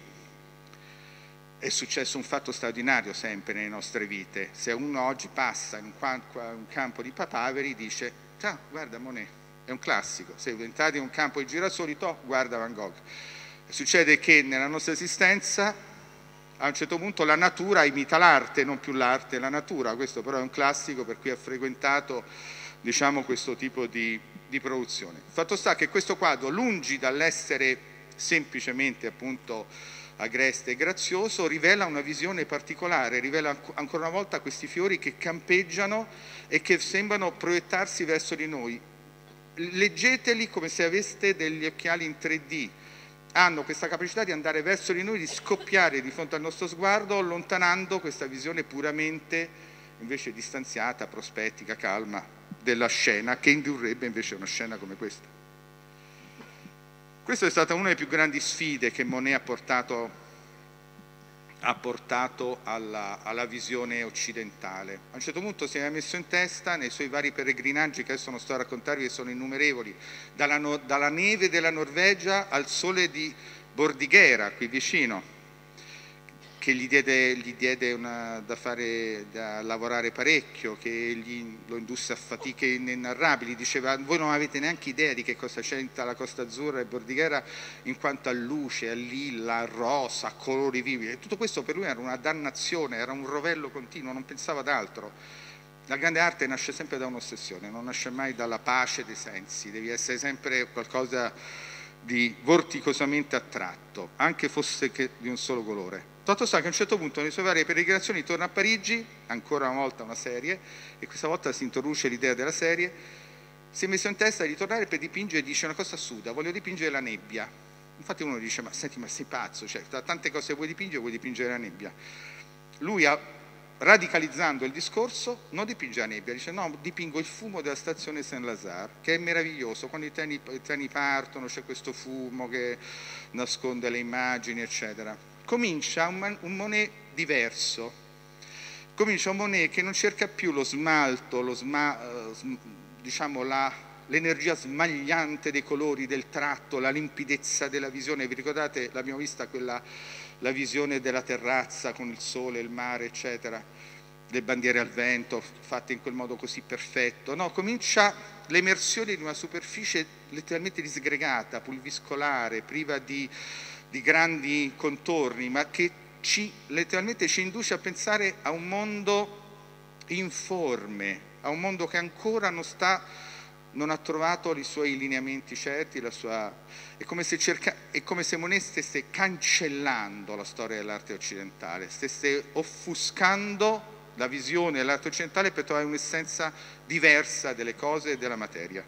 è successo un fatto straordinario sempre nelle nostre vite. Se uno oggi passa in un campo di papaveri dice, ah, guarda Monet, è un classico, se entrate in un campo di girasoli, guarda Van Gogh. Succede che nella nostra esistenza a un certo punto la natura imita l'arte, non più l'arte, la natura. Questo però è un classico per chi ha frequentato, diciamo, questo tipo di produzione. Fatto sta che questo quadro, lungi dall'essere semplicemente appunto agreste e grazioso, rivela una visione particolare, rivela ancora una volta questi fiori che campeggiano e che sembrano proiettarsi verso di noi. Leggeteli come se aveste degli occhiali in 3D, hanno questa capacità di andare verso di noi, di scoppiare di fronte al nostro sguardo, allontanando questa visione puramente invece distanziata, prospettica, calma della scena, che indurrebbe invece una scena come questa. Questa è stata una delle più grandi sfide che Monet ha portato ha portato alla visione occidentale. A un certo punto si era messo in testa, nei suoi vari peregrinaggi, che adesso non sto a raccontarvi, che sono innumerevoli, dalla neve della Norvegia al sole di Bordighera, qui vicino, che gli diede da lavorare parecchio, che lo indusse a fatiche inenarrabili. Diceva: voi non avete neanche idea di che cosa c'è alla Costa Azzurra e Bordighera in quanto a luce, a lilla, a rosa, a colori vivi. E tutto questo per lui era una dannazione, era un rovello continuo, non pensava ad altro. La grande arte nasce sempre da un'ossessione, non nasce mai dalla pace dei sensi, devi essere sempre qualcosa di vorticosamente attratto, anche fosse che di un solo colore. Tanto sta che a un certo punto nelle sue varie peregrinazioni torna a Parigi, ancora una volta una serie, e questa volta si introduce l'idea della serie, si è messo in testa di tornare per dipingere, e dice una cosa assurda: voglio dipingere la nebbia. Infatti uno dice: ma senti, ma sei pazzo, cioè, tra tante cose vuoi dipingere la nebbia. Lui radicalizzando il discorso, non dipinge la nebbia, dice: no, dipingo il fumo della stazione Saint-Lazare, che è meraviglioso, quando i treni partono c'è questo fumo che nasconde le immagini, eccetera. Comincia un Monet diverso, comincia un Monet che non cerca più lo smalto, diciamo l'energia smagliante dei colori, del tratto, la limpidezza della visione. Vi ricordate, l'abbiamo vista la visione della terrazza con il sole, il mare, eccetera, le bandiere al vento fatte in quel modo così perfetto. No, comincia l'emersione di una superficie letteralmente disgregata, pulviscolare, priva di grandi contorni, ma che letteralmente ci induce a pensare a un mondo informe, a un mondo che ancora non ha trovato i suoi lineamenti certi, è come se Monet stesse cancellando la storia dell'arte occidentale, stesse offuscando la visione dell'arte occidentale per trovare un'essenza diversa delle cose e della materia.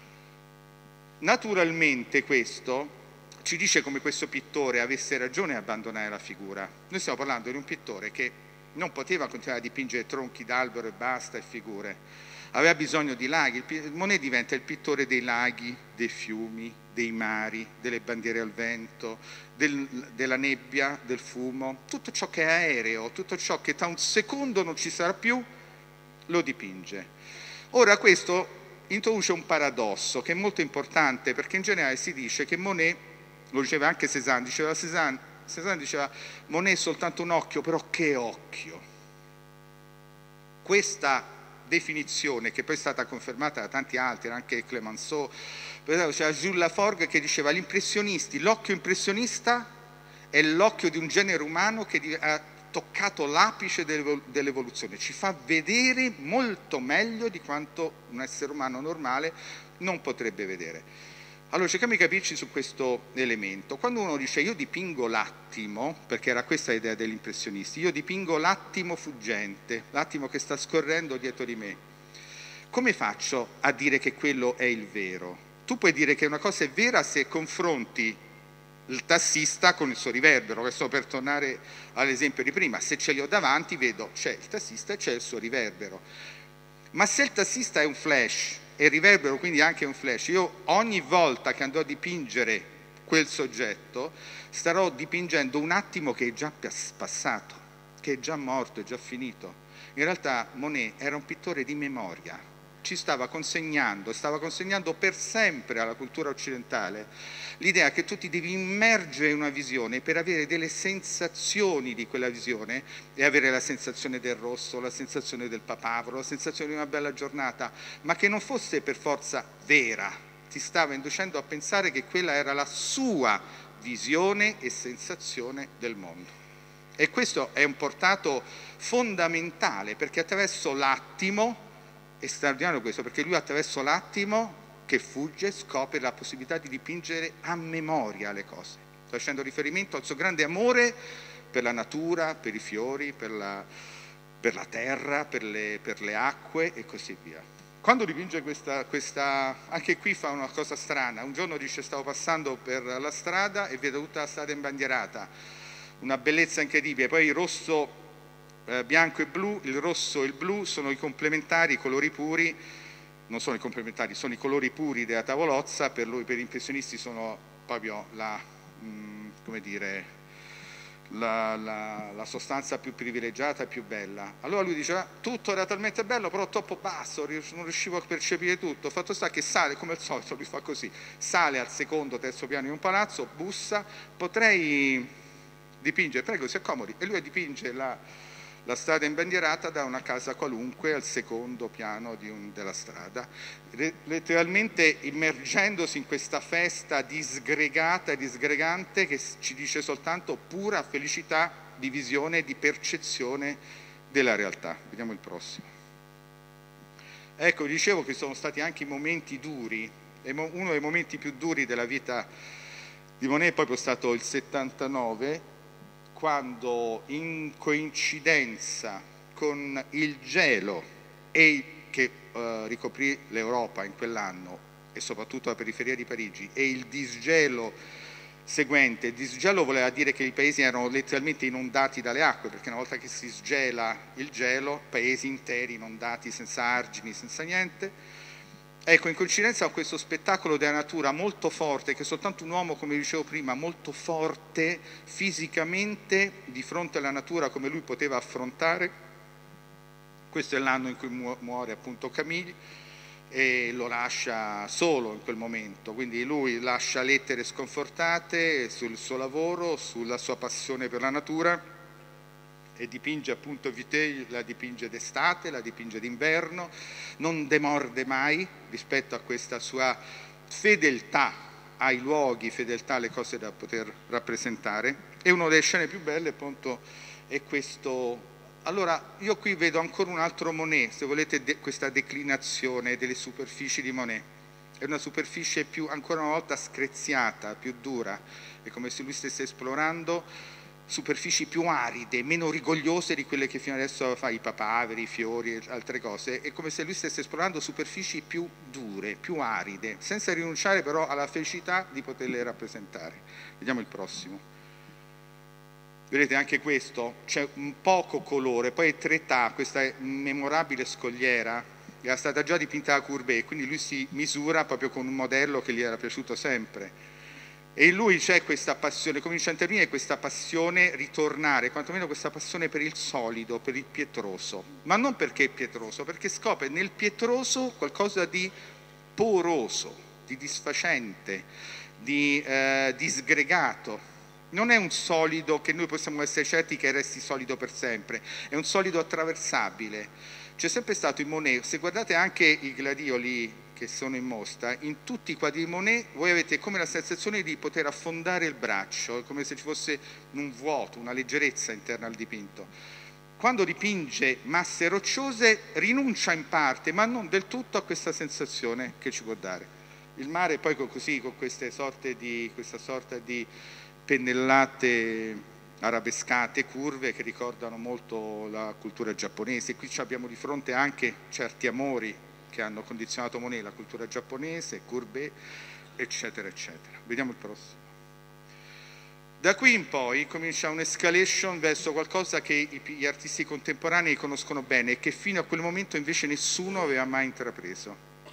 Naturalmente questo ci dice come questo pittore avesse ragione a abbandonare la figura. Noi stiamo parlando di un pittore che non poteva continuare a dipingere tronchi d'albero e basta e figure, aveva bisogno di laghi. Monet diventa il pittore dei laghi, dei fiumi, dei mari, delle bandiere al vento, della nebbia, del fumo, tutto ciò che è aereo, tutto ciò che tra un secondo non ci sarà più, lo dipinge. Ora questo introduce un paradosso che è molto importante, perché in generale si dice che Monet, lo diceva anche Cézanne, diceva Monet è soltanto un occhio, però che occhio. Questa definizione, che poi è stata confermata da tanti altri, anche Clemenceau, c'era Jules Laforgue che diceva: gli impressionisti, l'occhio impressionista è l'occhio di un genere umano che ha toccato l'apice dell'evoluzione, ci fa vedere molto meglio di quanto un essere umano normale non potrebbe vedere. Allora cerchiamo di capirci su questo elemento. Quando uno dice io dipingo l'attimo, perché era questa l'idea degli impressionisti, io dipingo l'attimo fuggente, l'attimo che sta scorrendo dietro di me, come faccio a dire che quello è il vero? Tu puoi dire che una cosa è vera se confronti il tassista con il suo riverbero. Questo per tornare all'esempio di prima: se ce li ho davanti vedo c'è il tassista e c'è il suo riverbero. Ma se il tassista è un flash e il riverbero quindi anche un flash, io ogni volta che andrò a dipingere quel soggetto starò dipingendo un attimo che è già passato, che è già morto, è già finito. In realtà Monet era un pittore di memoria, ci stava consegnando per sempre alla cultura occidentale l'idea che tu ti devi immergere in una visione per avere delle sensazioni di quella visione, e avere la sensazione del rosso, la sensazione del papavero, la sensazione di una bella giornata, ma che non fosse per forza vera. Ti stava inducendo a pensare che quella era la sua visione e sensazione del mondo. E questo è un portato fondamentale, perché attraverso l'attimo, è straordinario questo, perché lui attraverso l'attimo che fugge scopre la possibilità di dipingere a memoria le cose, facendo riferimento al suo grande amore per la natura, per i fiori, per la terra, per le acque e così via. Quando dipinge questa, anche qui fa una cosa strana. Un giorno dice: stavo passando per la strada e vedo tutta la strada imbandierata, una bellezza incredibile, poi il rosso, bianco e blu, il rosso e il blu sono i complementari, i colori puri. Non sono i complementari, sono i colori puri della tavolozza. Per lui, per gli impressionisti, sono proprio la sostanza più privilegiata e più bella. Allora lui diceva, tutto era talmente bello, però troppo basso, non riuscivo a percepire tutto. Fatto sta che sale, come al solito lui fa così, sale al secondo, terzo piano di un palazzo, bussa, potrei dipingere, prego si accomodi, e lui dipinge la strada imbandierata da una casa qualunque al secondo piano della strada, letteralmente immergendosi in questa festa disgregata e disgregante che ci dice soltanto pura felicità di visione e di percezione della realtà. Vediamo il prossimo. Ecco, dicevo che sono stati anche momenti duri, e uno dei momenti più duri della vita di Monet è proprio stato il 79, quando in coincidenza con il gelo che ricoprì l'Europa in quell'anno e soprattutto la periferia di Parigi e il disgelo seguente, il disgelo voleva dire che i paesi erano letteralmente inondati dalle acque, perché una volta che si sgela il gelo, paesi interi inondati senza argini, senza niente. Ecco, in coincidenza con questo spettacolo della natura molto forte, che soltanto un uomo, come dicevo prima, molto forte fisicamente di fronte alla natura come lui poteva affrontare, questo è l'anno in cui muore appunto Camille e lo lascia solo in quel momento, quindi lui lascia lettere sconfortate sul suo lavoro, sulla sua passione per la natura, e dipinge appunto Vité, la dipinge d'estate, la dipinge d'inverno, non demorde mai rispetto a questa sua fedeltà ai luoghi, fedeltà alle cose da poter rappresentare. E una delle scene più belle appunto è questo. Allora io qui vedo ancora un altro Monet, se volete questa declinazione delle superfici di Monet. È una superficie più, ancora una volta, screziata, più dura, è come se lui stesse esplorando superfici più aride, meno rigogliose di quelle che fino adesso fa i papaveri, i fiori e altre cose. È come se lui stesse esplorando superfici più dure, più aride, senza rinunciare però alla felicità di poterle rappresentare. Vediamo il prossimo. Vedete anche questo, c'è un poco colore, poi è 3 questa memorabile scogliera era stata già dipinta da Courbet, quindi lui si misura proprio con un modello che gli era piaciuto sempre. E in lui c'è questa passione, comincia a intervenire questa passione ritornare, quantomeno questa passione per il solido, per il pietroso. Ma non perché è pietroso, perché scopre nel pietroso qualcosa di poroso, di disfacente, di sgregato. Non è un solido che noi possiamo essere certi che resti solido per sempre, è un solido attraversabile. C'è sempre stato in Monet, se guardate anche i gladioli che sono in mostra, in tutti i quadri di Monet voi avete come la sensazione di poter affondare il braccio, come se ci fosse un vuoto, una leggerezza interna al dipinto. Quando dipinge masse rocciose rinuncia in parte, ma non del tutto, a questa sensazione che ci può dare. Il mare poi così, con questa sorta di pennellate arabescate, curve, che ricordano molto la cultura giapponese. Qui abbiamo di fronte anche certi amori che hanno condizionato Monet, la cultura giapponese, Courbet, eccetera, eccetera. Vediamo il prossimo. Da qui in poi comincia un'escalation verso qualcosa che gli artisti contemporanei conoscono bene e che fino a quel momento invece nessuno aveva mai intrapreso.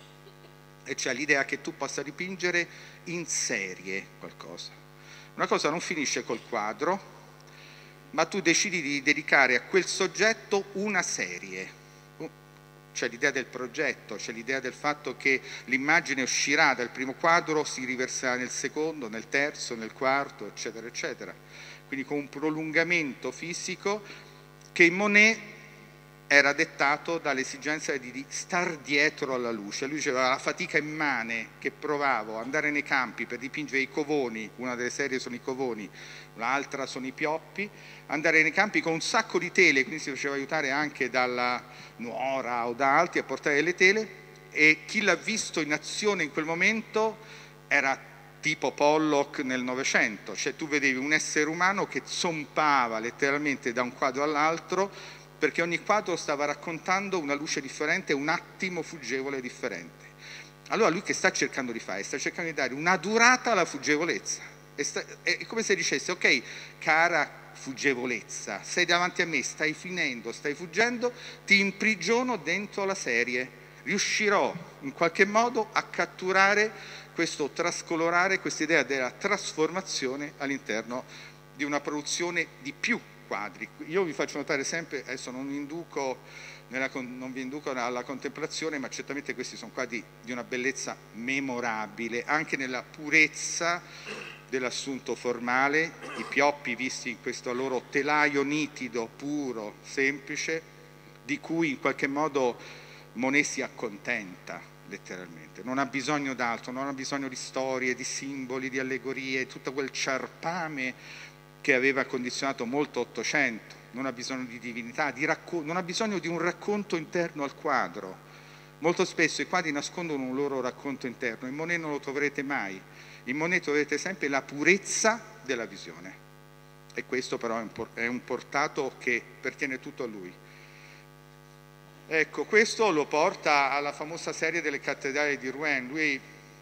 E cioè l'idea che tu possa dipingere in serie qualcosa. Una cosa non finisce col quadro, ma tu decidi di dedicare a quel soggetto una serie. C'è l'idea del progetto, c'è l'idea del fatto che l'immagine uscirà dal primo quadro, si riverserà nel secondo, nel terzo, nel quarto, eccetera, eccetera. Quindi con un prolungamento fisico che in Monet era dettato dall'esigenza di star dietro alla luce. Lui diceva la fatica immane che provavo, andare nei campi per dipingere i covoni, una delle serie sono i covoni, l'altra sono i pioppi, andare nei campi con un sacco di tele, quindi si faceva aiutare anche dalla nuora o da altri a portare le tele, e chi l'ha visto in azione in quel momento era tipo Pollock nel Novecento, cioè tu vedevi un essere umano che zompava letteralmente da un quadro all'altro, perché ogni quadro stava raccontando una luce differente, un attimo fuggevole differente. Allora lui che sta cercando di fare? Sta cercando di dare una durata alla fuggevolezza. È come se dicesse, ok, cara fuggevolezza, sei davanti a me, stai finendo, stai fuggendo, ti imprigiono dentro la serie. Riuscirò in qualche modo a catturare questo trascolorare, questa idea della trasformazione all'interno di una produzione di più quadri. Io vi faccio notare sempre, adesso non vi induco alla contemplazione, ma certamente questi sono quadri di una bellezza memorabile, anche nella purezza dell'assunto formale, i pioppi visti in questo loro telaio nitido, puro, semplice, di cui in qualche modo Monet si accontenta letteralmente, non ha bisogno d'altro, non ha bisogno di storie, di simboli, di allegorie, tutto quel ciarpame che aveva condizionato molto Ottocento, non ha bisogno di divinità, non ha bisogno di un racconto interno al quadro. Molto spesso i quadri nascondono un loro racconto interno, in Monet non lo troverete mai, in Monet troverete sempre la purezza della visione, e questo però è un portato che pertiene tutto a lui. Ecco, questo lo porta alla famosa serie delle cattedrali di Rouen. Lui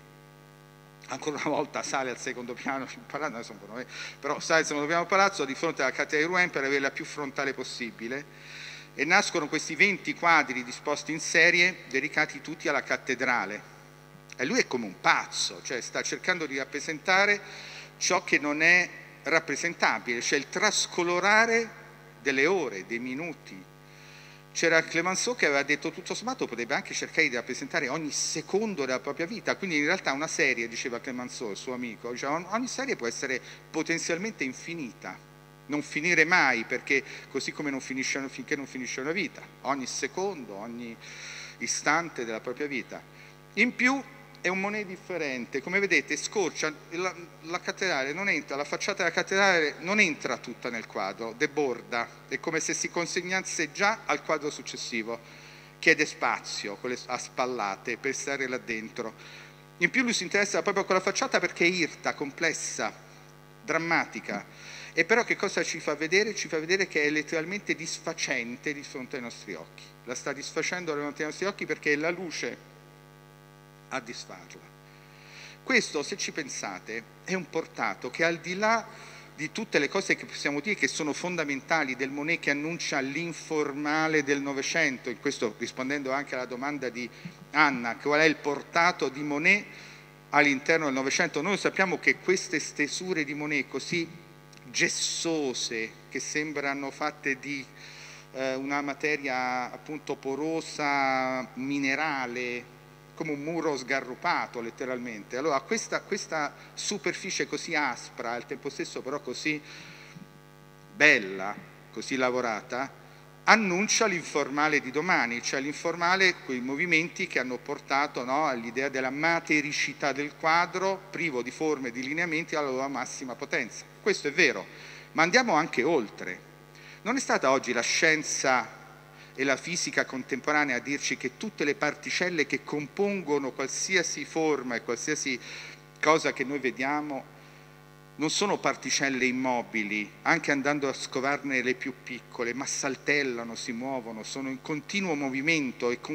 ancora una volta sale al secondo piano, però sale al secondo piano del palazzo di fronte alla cattedrale di Rouen per avere la più frontale possibile, e nascono questi 20 quadri disposti in serie dedicati tutti alla cattedrale, e lui è come un pazzo, cioè sta cercando di rappresentare ciò che non è rappresentabile, cioè il trascolorare delle ore, dei minuti. C'era Clemenceau che aveva detto tutto sommato potrebbe anche cercare di rappresentare ogni secondo della propria vita, quindi in realtà una serie, diceva Clemenceau, il suo amico, diceva, ogni serie può essere potenzialmente infinita, non finire mai, perché così come non finisce, finché non finisce una vita, ogni secondo, ogni istante della propria vita. In più è un Monet differente, come vedete scorcia, la cattedrale non entra, la facciata della cattedrale non entra tutta nel quadro, deborda, è come se si consegnasse già al quadro successivo, chiede spazio a spallate per stare là dentro. In più lui si interessa proprio con la facciata perché è irta, complessa, drammatica, e però che cosa ci fa vedere? Ci fa vedere che è letteralmente disfacente di fronte ai nostri occhi, la sta disfacendo davanti ai nostri occhi perché è la luce a disfarla. Questo, se ci pensate, è un portato che al di là di tutte le cose che possiamo dire che sono fondamentali del Monet che annuncia l'informale del Novecento, in questo rispondendo anche alla domanda di Anna, qual è il portato di Monet all'interno del Novecento, noi sappiamo che queste stesure di Monet così gessose, che sembrano fatte di una materia appunto porosa, minerale, come un muro sgarrupato letteralmente. Allora questa superficie così aspra, al tempo stesso però così bella, così lavorata, annuncia l'informale di domani, cioè l'informale, quei movimenti che hanno portato, no, all'idea della matericità del quadro, privo di forme e di lineamenti alla loro massima potenza. Questo è vero, ma andiamo anche oltre. Non è stata oggi la scienza e la fisica contemporanea a dirci che tutte le particelle che compongono qualsiasi forma e qualsiasi cosa che noi vediamo non sono particelle immobili, anche andando a scovarne le più piccole, ma saltellano, si muovono, sono in continuo movimento e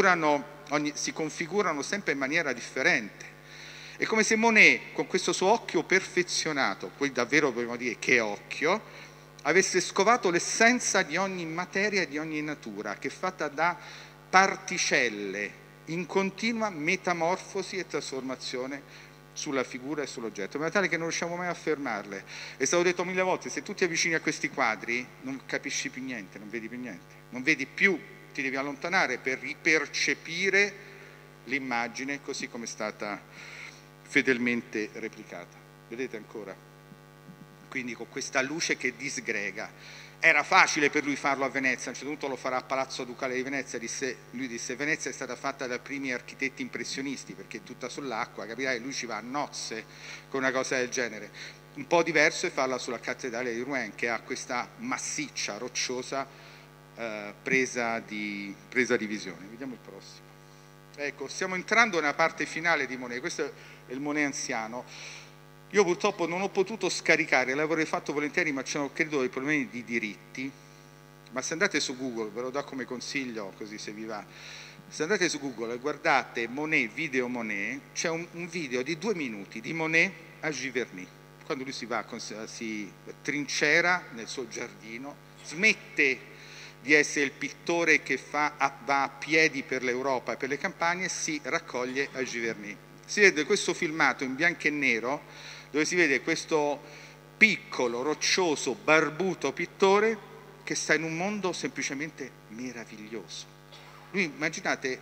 si configurano sempre in maniera differente. È come se Monet, con questo suo occhio perfezionato, poi davvero dobbiamo dire che occhio, avesse scovato l'essenza di ogni materia e di ogni natura, che è fatta da particelle in continua metamorfosi e trasformazione sulla figura e sull'oggetto, in modo tale che non riusciamo mai a fermarle. È stato detto 1000 volte, se tu ti avvicini a questi quadri non capisci più niente, non vedi più niente, non vedi più, ti devi allontanare per ripercepire l'immagine così come è stata fedelmente replicata. Vedete ancora? Quindi con questa luce che disgrega. Era facile per lui farlo a Venezia, a un certo punto lo farà a Palazzo Ducale di Venezia, lui disse Venezia è stata fatta dai primi architetti impressionisti perché è tutta sull'acqua, capirai, lui ci va a nozze con una cosa del genere. Un po' diverso è farla sulla cattedrale di Rouen, che ha questa massiccia, rocciosa presa di visione. Vediamo il prossimo. Ecco, stiamo entrando nella parte finale di Monet, questo è il Monet anziano. Io purtroppo non ho potuto scaricare, l'avrei fatto volentieri, ma c'erano credo dei problemi di diritti, ma se andate su Google, ve lo do come consiglio così se vi va, se andate su Google e guardate Monet, video Monet, c'è un video di 2 minuti di Monet a Giverny, quando lui si trincera nel suo giardino, smette di essere il pittore che va a piedi per l'Europa e per le campagne e si raccoglie a Giverny. Si vede questo filmato in bianco e nero, dove si vede questo piccolo, roccioso, barbuto pittore che sta in un mondo semplicemente meraviglioso. Lui, immaginate,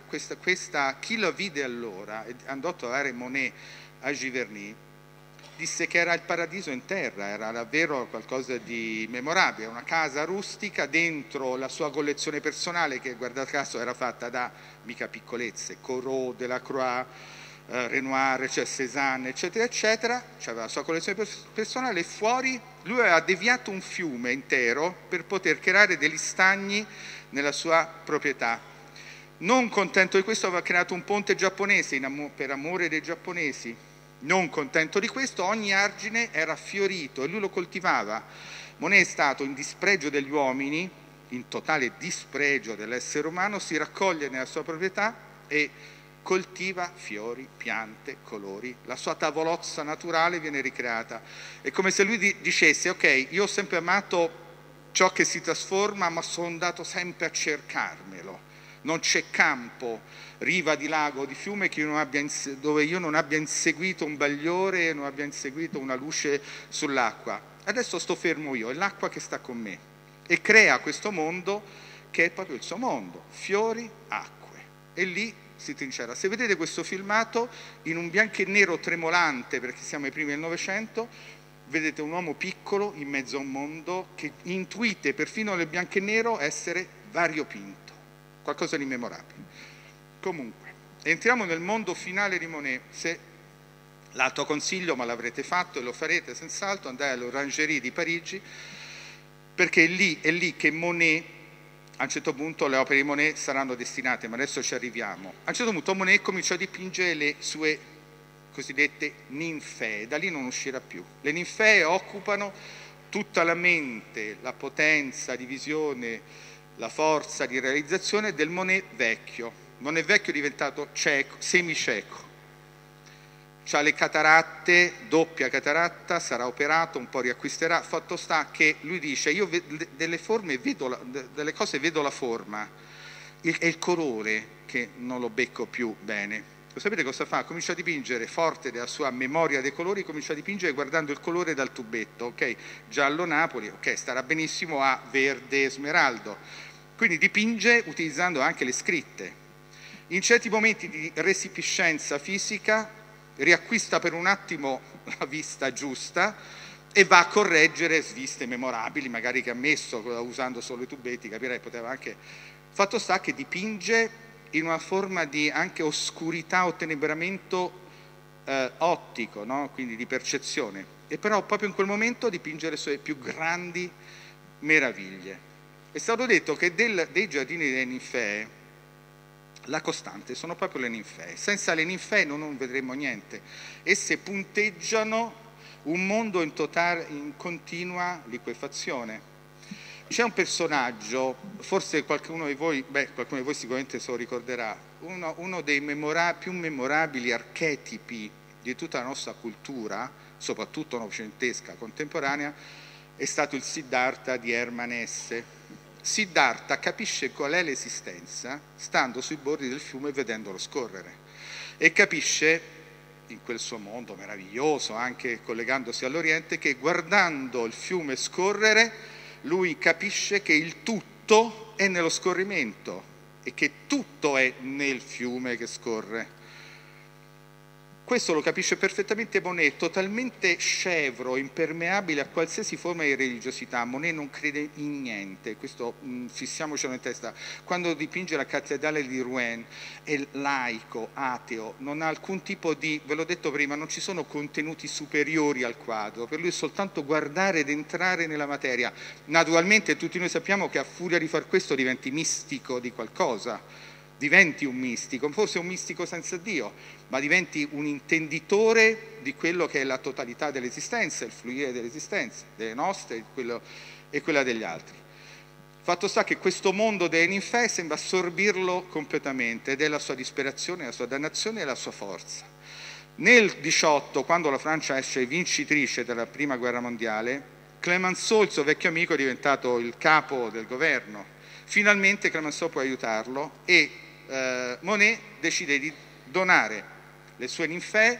chi lo vide allora, andò a trovare Monet a Giverny, disse che era il paradiso in terra, era davvero qualcosa di memorabile, una casa rustica dentro la sua collezione personale che, guarda caso, era fatta da mica piccolezze, Corot, Delacroix, Renoir, cioè Cézanne, eccetera, eccetera. C'aveva la sua collezione personale e fuori lui aveva deviato un fiume intero per poter creare degli stagni nella sua proprietà. Non contento di questo aveva creato un ponte giapponese per amore dei giapponesi. Non contento di questo, ogni argine era fiorito e lui lo coltivava. Monet è stato in dispregio degli uomini, in totale dispregio dell'essere umano, si raccoglie nella sua proprietà e coltiva fiori, piante, colori. La sua tavolozza naturale viene ricreata. È come se lui dicesse: ok, io ho sempre amato ciò che si trasforma, ma sono andato sempre a cercarmelo. Non c'è campo, riva di lago, di fiume dove io non abbia inseguito un bagliore, non abbia inseguito una luce sull'acqua. Adesso sto fermo io, è l'acqua che sta con me e crea questo mondo che è proprio il suo mondo, fiori, acque. E lì si trincera. Se vedete questo filmato in un bianco e nero tremolante, perché siamo ai primi del Novecento, vedete un uomo piccolo in mezzo a un mondo che intuite perfino nel bianco e nero essere variopinto. Qualcosa di memorabile. Comunque, entriamo nel mondo finale di Monet. Se l'altro consiglio, ma l'avrete fatto e lo farete senz'altro, andare all'Orangerie di Parigi, perché è lì che Monet, a un certo punto le opere di Monet saranno destinate, ma adesso ci arriviamo. A un certo punto Monet cominciò a dipingere le sue cosiddette ninfee, da lì non uscirà più. Le ninfee occupano tutta la mente, la potenza di visione, la forza di realizzazione del Monet vecchio. Monet vecchio è diventato cieco, semicieco. C'ha le cataratte, doppia cataratta, sarà operato, un po' riacquisterà. Fatto sta che lui dice: io delle forme vedo delle cose vedo la forma, è il colore che non lo becco più bene. Lo sapete cosa fa? Comincia a dipingere, forte della sua memoria dei colori, comincia a dipingere guardando il colore dal tubetto, ok? Giallo Napoli, ok, starà benissimo a verde smeraldo. Quindi dipinge utilizzando anche le scritte. In certi momenti di resipiscenza fisica riacquista per un attimo la vista giusta e va a correggere sviste memorabili, magari che ha messo usando solo i tubetti, capirei, poteva anche... Fatto sta che dipinge in una forma di anche oscurità o tenebramento ottico, no? Quindi di percezione, e però proprio in quel momento dipinge le sue più grandi meraviglie. È stato detto che dei giardini delle ninfee la costante sono proprio le ninfee. Senza le ninfee non vedremo niente. Esse punteggiano un mondo in continua liquefazione. C'è un personaggio, forse qualcuno di voi sicuramente se lo ricorderà, uno dei più memorabili archetipi di tutta la nostra cultura, soprattutto novecentesca contemporanea, è stato il Siddhartha di Hermann Hesse. Siddhartha capisce qual è l'esistenza stando sui bordi del fiume e vedendolo scorrere, e capisce, in quel suo mondo meraviglioso, anche collegandosi all'Oriente, che guardando il fiume scorrere lui capisce che il tutto è nello scorrimento e che tutto è nel fiume che scorre. Questo lo capisce perfettamente Monet, totalmente scevro, impermeabile a qualsiasi forma di religiosità. Monet non crede in niente, questo fissiamocelo in testa. Quando dipinge la cattedrale di Rouen è laico, ateo, non ha alcun tipo di, ve l'ho detto prima, non ci sono contenuti superiori al quadro, per lui è soltanto guardare ed entrare nella materia. Naturalmente tutti noi sappiamo che a furia di far questo diventi mistico di qualcosa, diventi un mistico, forse un mistico senza Dio, ma diventi un intenditore di quello che è la totalità dell'esistenza, il fluire dell'esistenza, delle nostre e quella degli altri. Fatto sta che questo mondo delle ninfee sembra assorbirlo completamente, ed è la sua disperazione, la sua dannazione e la sua forza. Nel 18, quando la Francia esce vincitrice della prima guerra mondiale, Clemenceau, il suo vecchio amico, è diventato il capo del governo. Finalmente Clemenceau può aiutarlo e Monet decide di donare le sue ninfee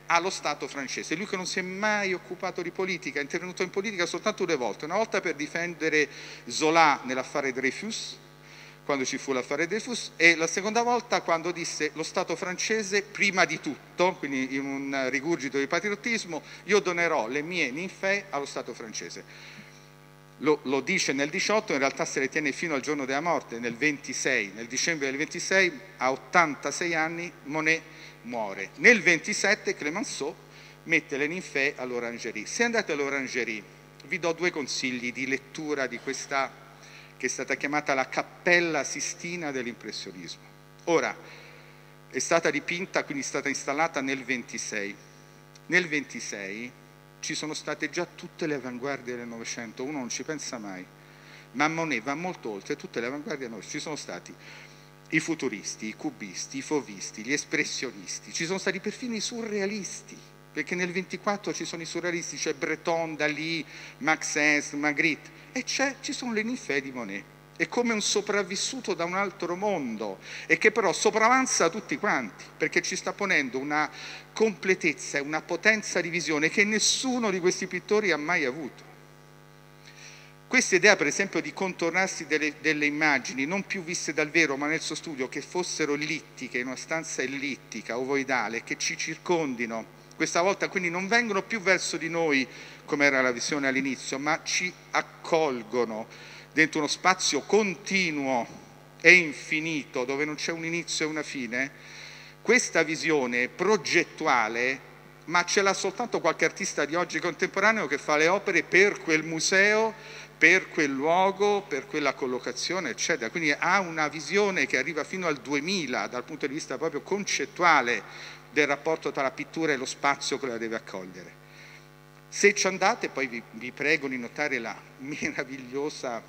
allo Stato francese. Lui che non si è mai occupato di politica, è intervenuto in politica soltanto 2 volte, una volta per difendere Zola nell'affare Dreyfus, quando ci fu l'affare Dreyfus, e la seconda volta quando disse: lo Stato francese prima di tutto, quindi in un rigurgito di patriottismo, io donerò le mie ninfee allo Stato francese. Lo dice nel 18, in realtà se le tiene fino al giorno della morte, nel 26, nel dicembre del 26, a 86 anni Monet muore. Nel 27 Clemenceau mette le ninfee all'Orangerie. Se andate all'Orangerie, vi do 2 consigli di lettura di questa, che è stata chiamata la Cappella Sistina dell'impressionismo. Ora, è stata dipinta, quindi è stata installata nel 26. Nel 26 ci sono state già tutte le avanguardie del Novecento, uno non ci pensa mai, ma Monet va molto oltre tutte le avanguardie del Novecento. Ci sono stati i futuristi, i cubisti, i fauvisti, gli espressionisti, ci sono stati perfino i surrealisti, perché nel 24 ci sono i surrealisti, c'è Breton, Dalí, Max Ernst, Magritte, e ci sono le ninfee di Monet. È come un sopravvissuto da un altro mondo, e che però sopravanza tutti quanti, perché ci sta ponendo una completezza e una potenza di visione che nessuno di questi pittori ha mai avuto. Questa idea, per esempio, di contornarsi delle immagini non più viste dal vero, ma nel suo studio, che fossero ellittiche, in una stanza ellittica, ovoidale, che ci circondino, questa volta quindi non vengono più verso di noi, come era la visione all'inizio, ma ci accolgono dentro uno spazio continuo e infinito, dove non c'è un inizio e una fine. Questa visione progettuale, ma ce l'ha soltanto qualche artista di oggi contemporaneo che fa le opere per quel museo, per quel luogo, per quella collocazione, eccetera. Quindi ha una visione che arriva fino al 2000 dal punto di vista proprio concettuale del rapporto tra la pittura e lo spazio che la deve accogliere. Se ci andate, poi vi prego di notare la meravigliosa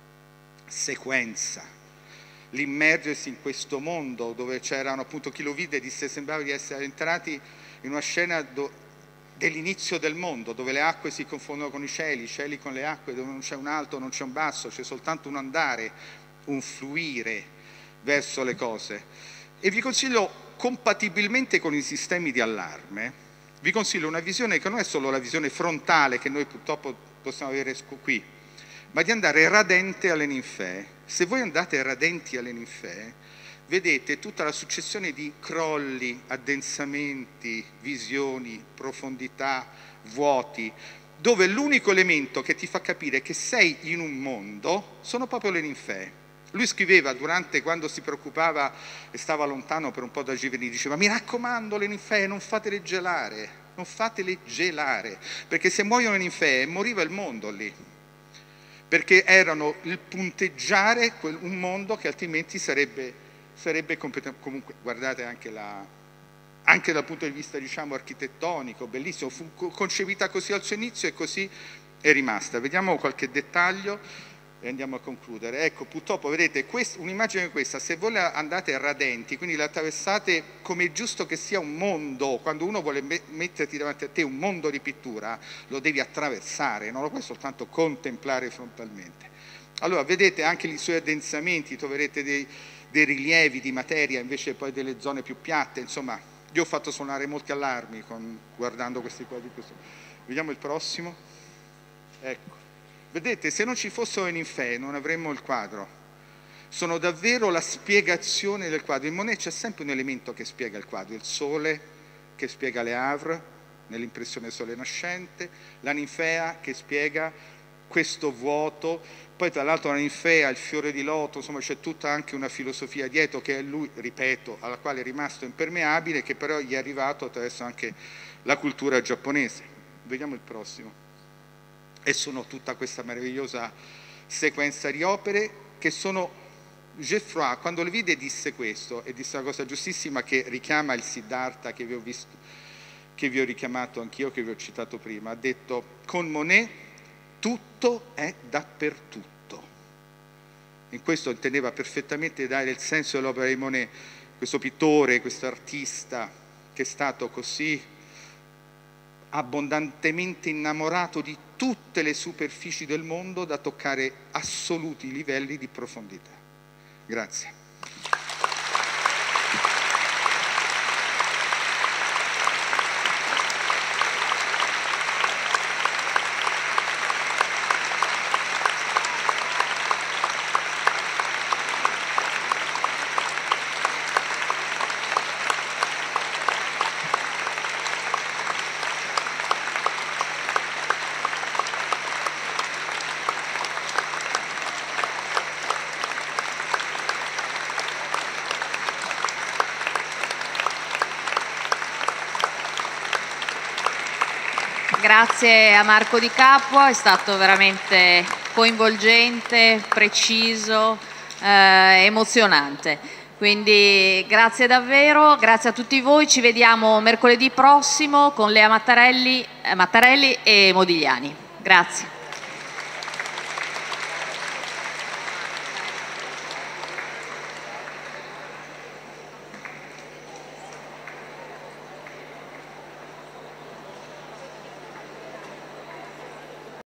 sequenza, l'immergersi in questo mondo dove c'erano, appunto, chi lo vide disse sembrava di essere entrati in una scena dell'inizio del mondo, dove le acque si confondono con i cieli con le acque, dove non c'è un alto, non c'è un basso, c'è soltanto un andare, un fluire verso le cose. E vi consiglio, compatibilmente con i sistemi di allarme, vi consiglio una visione che non è solo la visione frontale che noi purtroppo possiamo avere qui, ma di andare radente alle ninfee. Se voi andate radenti alle ninfee, vedete tutta la successione di crolli, addensamenti, visioni, profondità, vuoti, dove l'unico elemento che ti fa capire che sei in un mondo sono proprio le ninfee. Lui scriveva quando si preoccupava e stava lontano per un po' da Giverny, diceva: mi raccomando, le ninfee non fatele gelare, non fatele gelare, perché se muoiono le ninfee moriva il mondo lì, perché erano il punteggiare un mondo che altrimenti sarebbe completamente. Comunque guardate anche dal punto di vista, diciamo, architettonico, bellissimo, fu concepita così al suo inizio e così è rimasta. Vediamo qualche dettaglio e andiamo a concludere. Ecco, purtroppo vedete un'immagine come questa, se voi la andate radenti, quindi la attraversate come è giusto che sia un mondo, quando uno vuole metterti davanti a te un mondo di pittura, lo devi attraversare, non lo puoi soltanto contemplare frontalmente. Allora vedete anche i suoi addensamenti, troverete dei rilievi di materia invece poi delle zone più piatte. Insomma, io ho fatto suonare molti allarmi guardando questi quadri. Vediamo il prossimo. Ecco, vedete, se non ci fossero le ninfee non avremmo il quadro. Sono davvero la spiegazione del quadro. In Monet c'è sempre un elemento che spiega il quadro: il sole che spiega le Havre nell'impressione sole nascente, la ninfea che spiega questo vuoto, poi tra l'altro la ninfea, il fiore di loto, insomma c'è tutta anche una filosofia dietro che lui, ripeto, alla quale è rimasto impermeabile, che però gli è arrivato attraverso anche la cultura giapponese. Vediamo il prossimo. E sono tutta questa meravigliosa sequenza di opere che sono... Geoffroy, quando le vide, disse questo, e disse una cosa giustissima che richiama il Siddhartha che vi ho visto, che vi ho richiamato anch'io, che vi ho citato prima. Ha detto: con Monet tutto è dappertutto. In questo intendeva perfettamente dare il senso dell'opera di Monet, questo pittore, questo artista che è stato così abbondantemente innamorato di tutte le superfici del mondo da toccare assoluti livelli di profondità. Grazie. Grazie a Marco Di Capua, è stato veramente coinvolgente, preciso, emozionante. Quindi grazie davvero, grazie a tutti voi, ci vediamo mercoledì prossimo con Lea Mattarelli e Modigliani. Grazie.